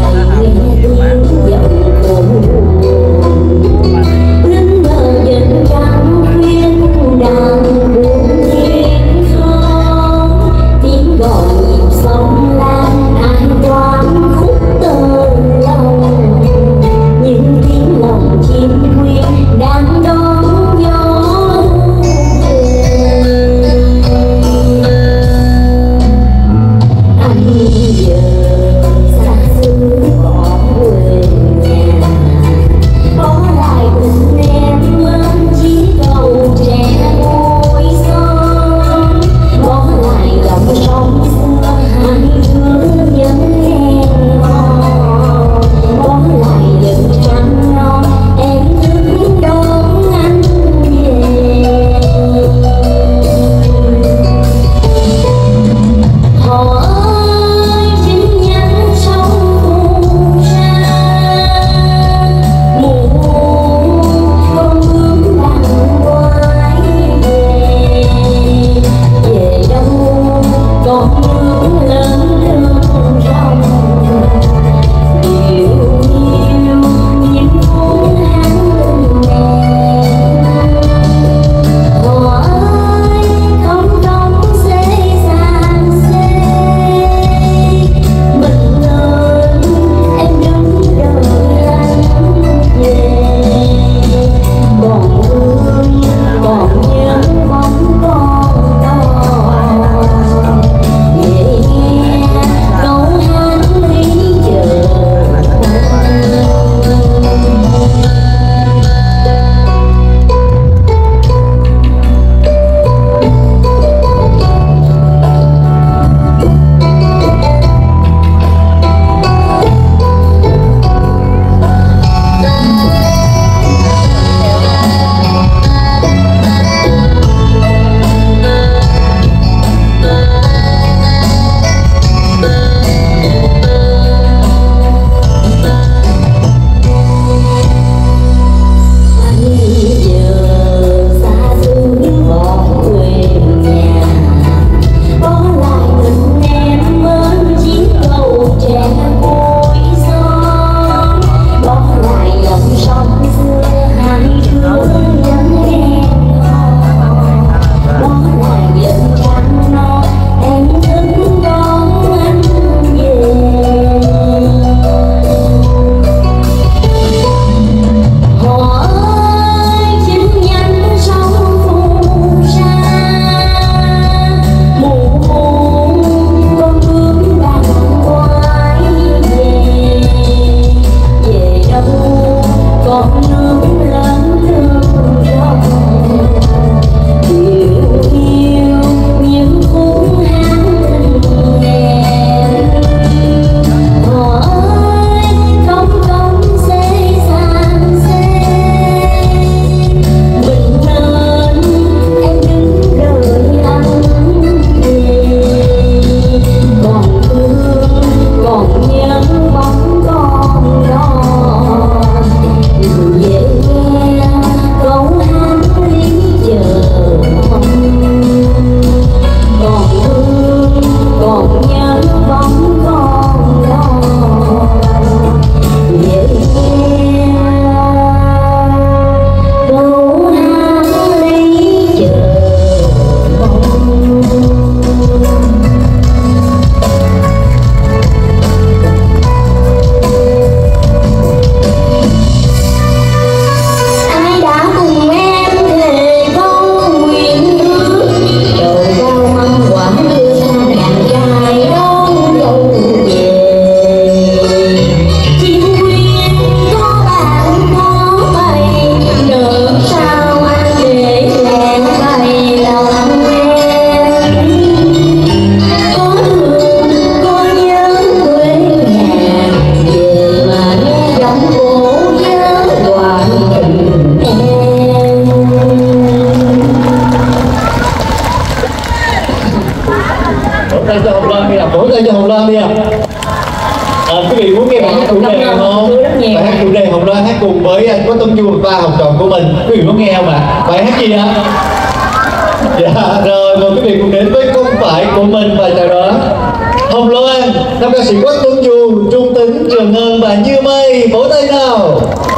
vỗ tay cho Hồng Loan đi ạ. À, quý vị muốn nghe bài hát chủ đề không? Bài hát chủ đề Hồng Loan hát cùng với anh có Tông Du và học trò của mình. Quý vị muốn nghe không ạ? Bài hát gì ạ? Dạ rồi, mời quý vị cùng đến với Không Phải Của Mình và chào đón Hồng Loan, năm ca sĩ Quách Tuấn Du, Trung Tính, Trường Ân và Như Mây. Vỗ tay nào.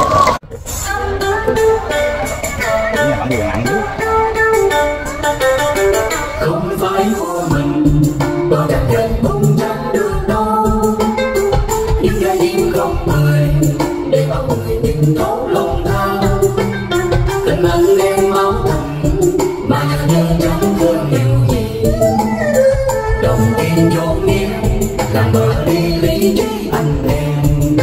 Không phải của mình, tôi đã kết không chẳng được đâu. Nhưng ra im không cười, để bao người nhìn thấu lòng thao. Tình anh em máu thầm, mà giờ như chẳng quên điều gì. Đồng tiền vô nghĩa, làm mờ đi lý trí anh em.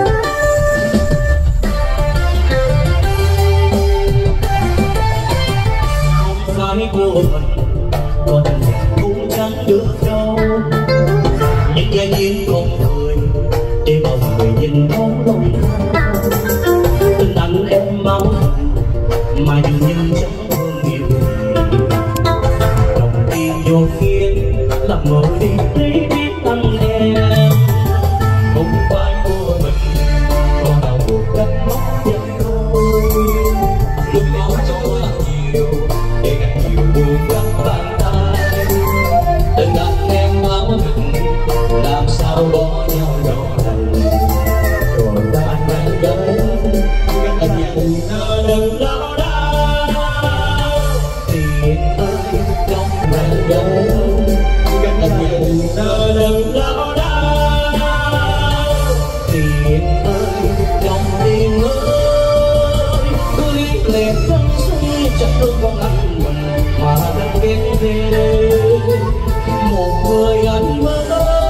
Không phải của mình, có tình cũng chẳng được đâu. Nhưng gia nhiên không cười, để bao người nhìn thấu lòng thao. Tình anh em máu mà dường như chẳng thương yêu gì. Đồng tiền vô khiến làm mờ đi lý biết anh em. Không phải của mình, có nào buộc cách mất chân thôi. Lúc máu cho quá nhiều, để càng nhiều buồn gắt bàn tay. Tình anh em máu thịt, làm sao bỏ nhau đâu thành. Rồi ta anh đang đến, các anh nhận nợ đừng đau đau. Tiền ơi trong ngày đến, các anh nhận nợ đừng đau đau. Tiền ơi trong tiền ơi, cứ liếc lẹt thân suy chẳng thương con anh mình mà đang ghét về. Một người anh mơ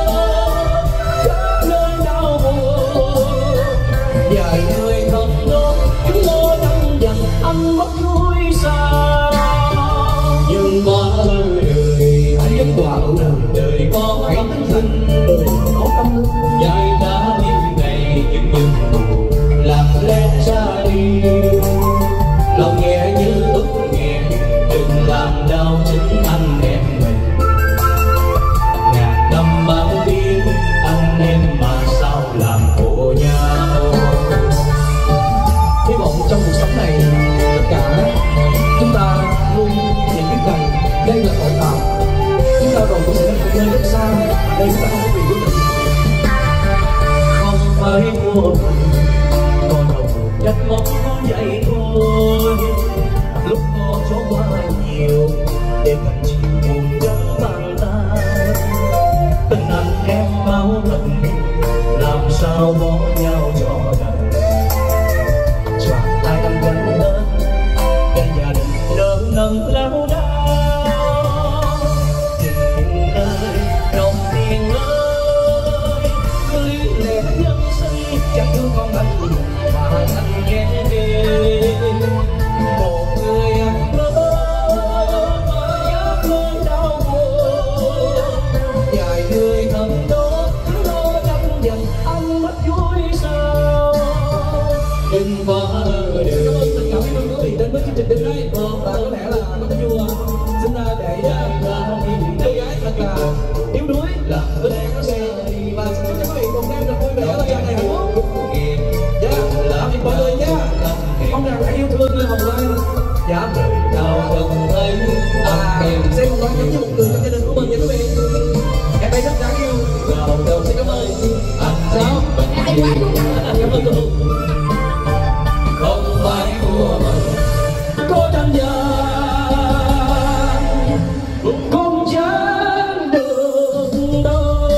khắp nơi đau buồn, vài người thật ngốc lo đắng dần anh mất núi sao. Nhưng qua đời anh vẫn quả đời đời có tâm tình, đời có tâm dài đã đêm ngày những những buồn làm lẽ ra đi. Lòng nghe như ức nghẹn, đừng làm đau chính anh em mình. Ngàn năm bao biến anh em mà sao làm khổ nhau. Hy vọng trong cuộc sống này tất cả chúng ta luôn nhận biết rằng đây là tội phạm. Chúng ta rồi cũng sẽ đến một nơi rất xa, đây chúng ta không có quyền quyết định. Không phải của mình, còn đâu trách móc có vậy thôi. Lúc có cho quá nhiều, để thành chịu buồn trắng bàn tay. Tình anh em máu thịt, làm sao bỏ nhau cho đời. Choàng tay anh vẫn lớn, cái gia đình lớn nâng lao đao. Tiền ơi, đồng tiền ơi, cứ lẽ nhân sinh chẳng thương con anh mà anh ghét ghê. Một người anh mơ khắp nơi đau buồn, vài người thật tốt lo đắm dần anh mất vui sao. Đừng qua đời. Cảm ơn tất cả các quý vị đến với chương trình đêm nay. Và có lẽ là có thể vua xin để cô gái thật là yếu đuối là bên em có xe và xin chúc quý vị cùng em được vui vẻ và ngày hạnh phúc. Dạ, tạm biệt mọi người nha. Mong rằng hãy yêu thương như Hồng Loan. Dạ. Đau không thấy À, xem Hồng Loan giống như một người trong gia đình của mình nha quý vị. Em ấy rất đáng yêu. đau đâu. Xin cảm ơn. Anh Sao? Cảm ơn cô. không phải của mình. Cô tranh giành cũng chẳng được đâu.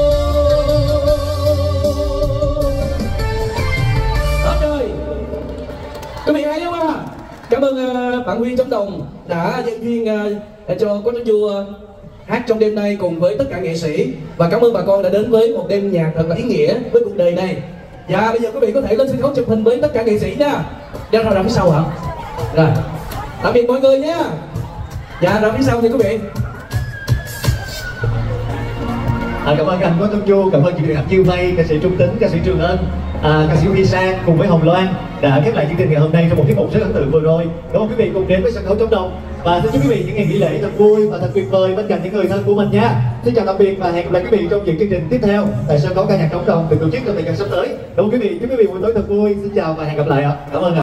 Hết rồi. Quý vị hay không ạ? Cảm ơn uh, bạn Nguyên Chống Đồng đã nhân duyên uh, cho Quách Tuấn Du uh, hát trong đêm nay cùng với tất cả nghệ sĩ. Và cảm ơn bà con đã đến với một đêm nhạc thật là ý nghĩa với cuộc đời này. Và bây giờ quý vị có thể lên sân khấu chụp hình với tất cả nghệ sĩ nha. Ra ra phía sau hả? Rồi. Tạm biệt mọi người nhé. Dạ ra phía sau nha quý vị. À, cảm ơn anh Quách Tuấn Du, cảm ơn chị Hạnh Như Vây, ca sĩ Trung Tính, ca sĩ Trường Ân, à, ca sĩ Huy Sang cùng với Hồng Loan đã khép lại chương trình ngày hôm nay trong một tiết mục rất ấn tượng vừa rồi. Cảm ơn quý vị cùng đến với sân khấu Trống Đồng và xin chúc quý vị những ngày nghỉ lễ thật vui và thật tuyệt vời bên cạnh những người thân của mình nha. Xin chào tạm biệt và hẹn gặp lại quý vị trong những chương trình tiếp theo tại sân khấu ca nhạc Trống Đồng được tổ chức trong thời gian sắp tới. Cảm ơn quý vị, chúc quý vị buổi tối thật vui. Xin chào và hẹn gặp lại ạ. Cảm ơn ạ.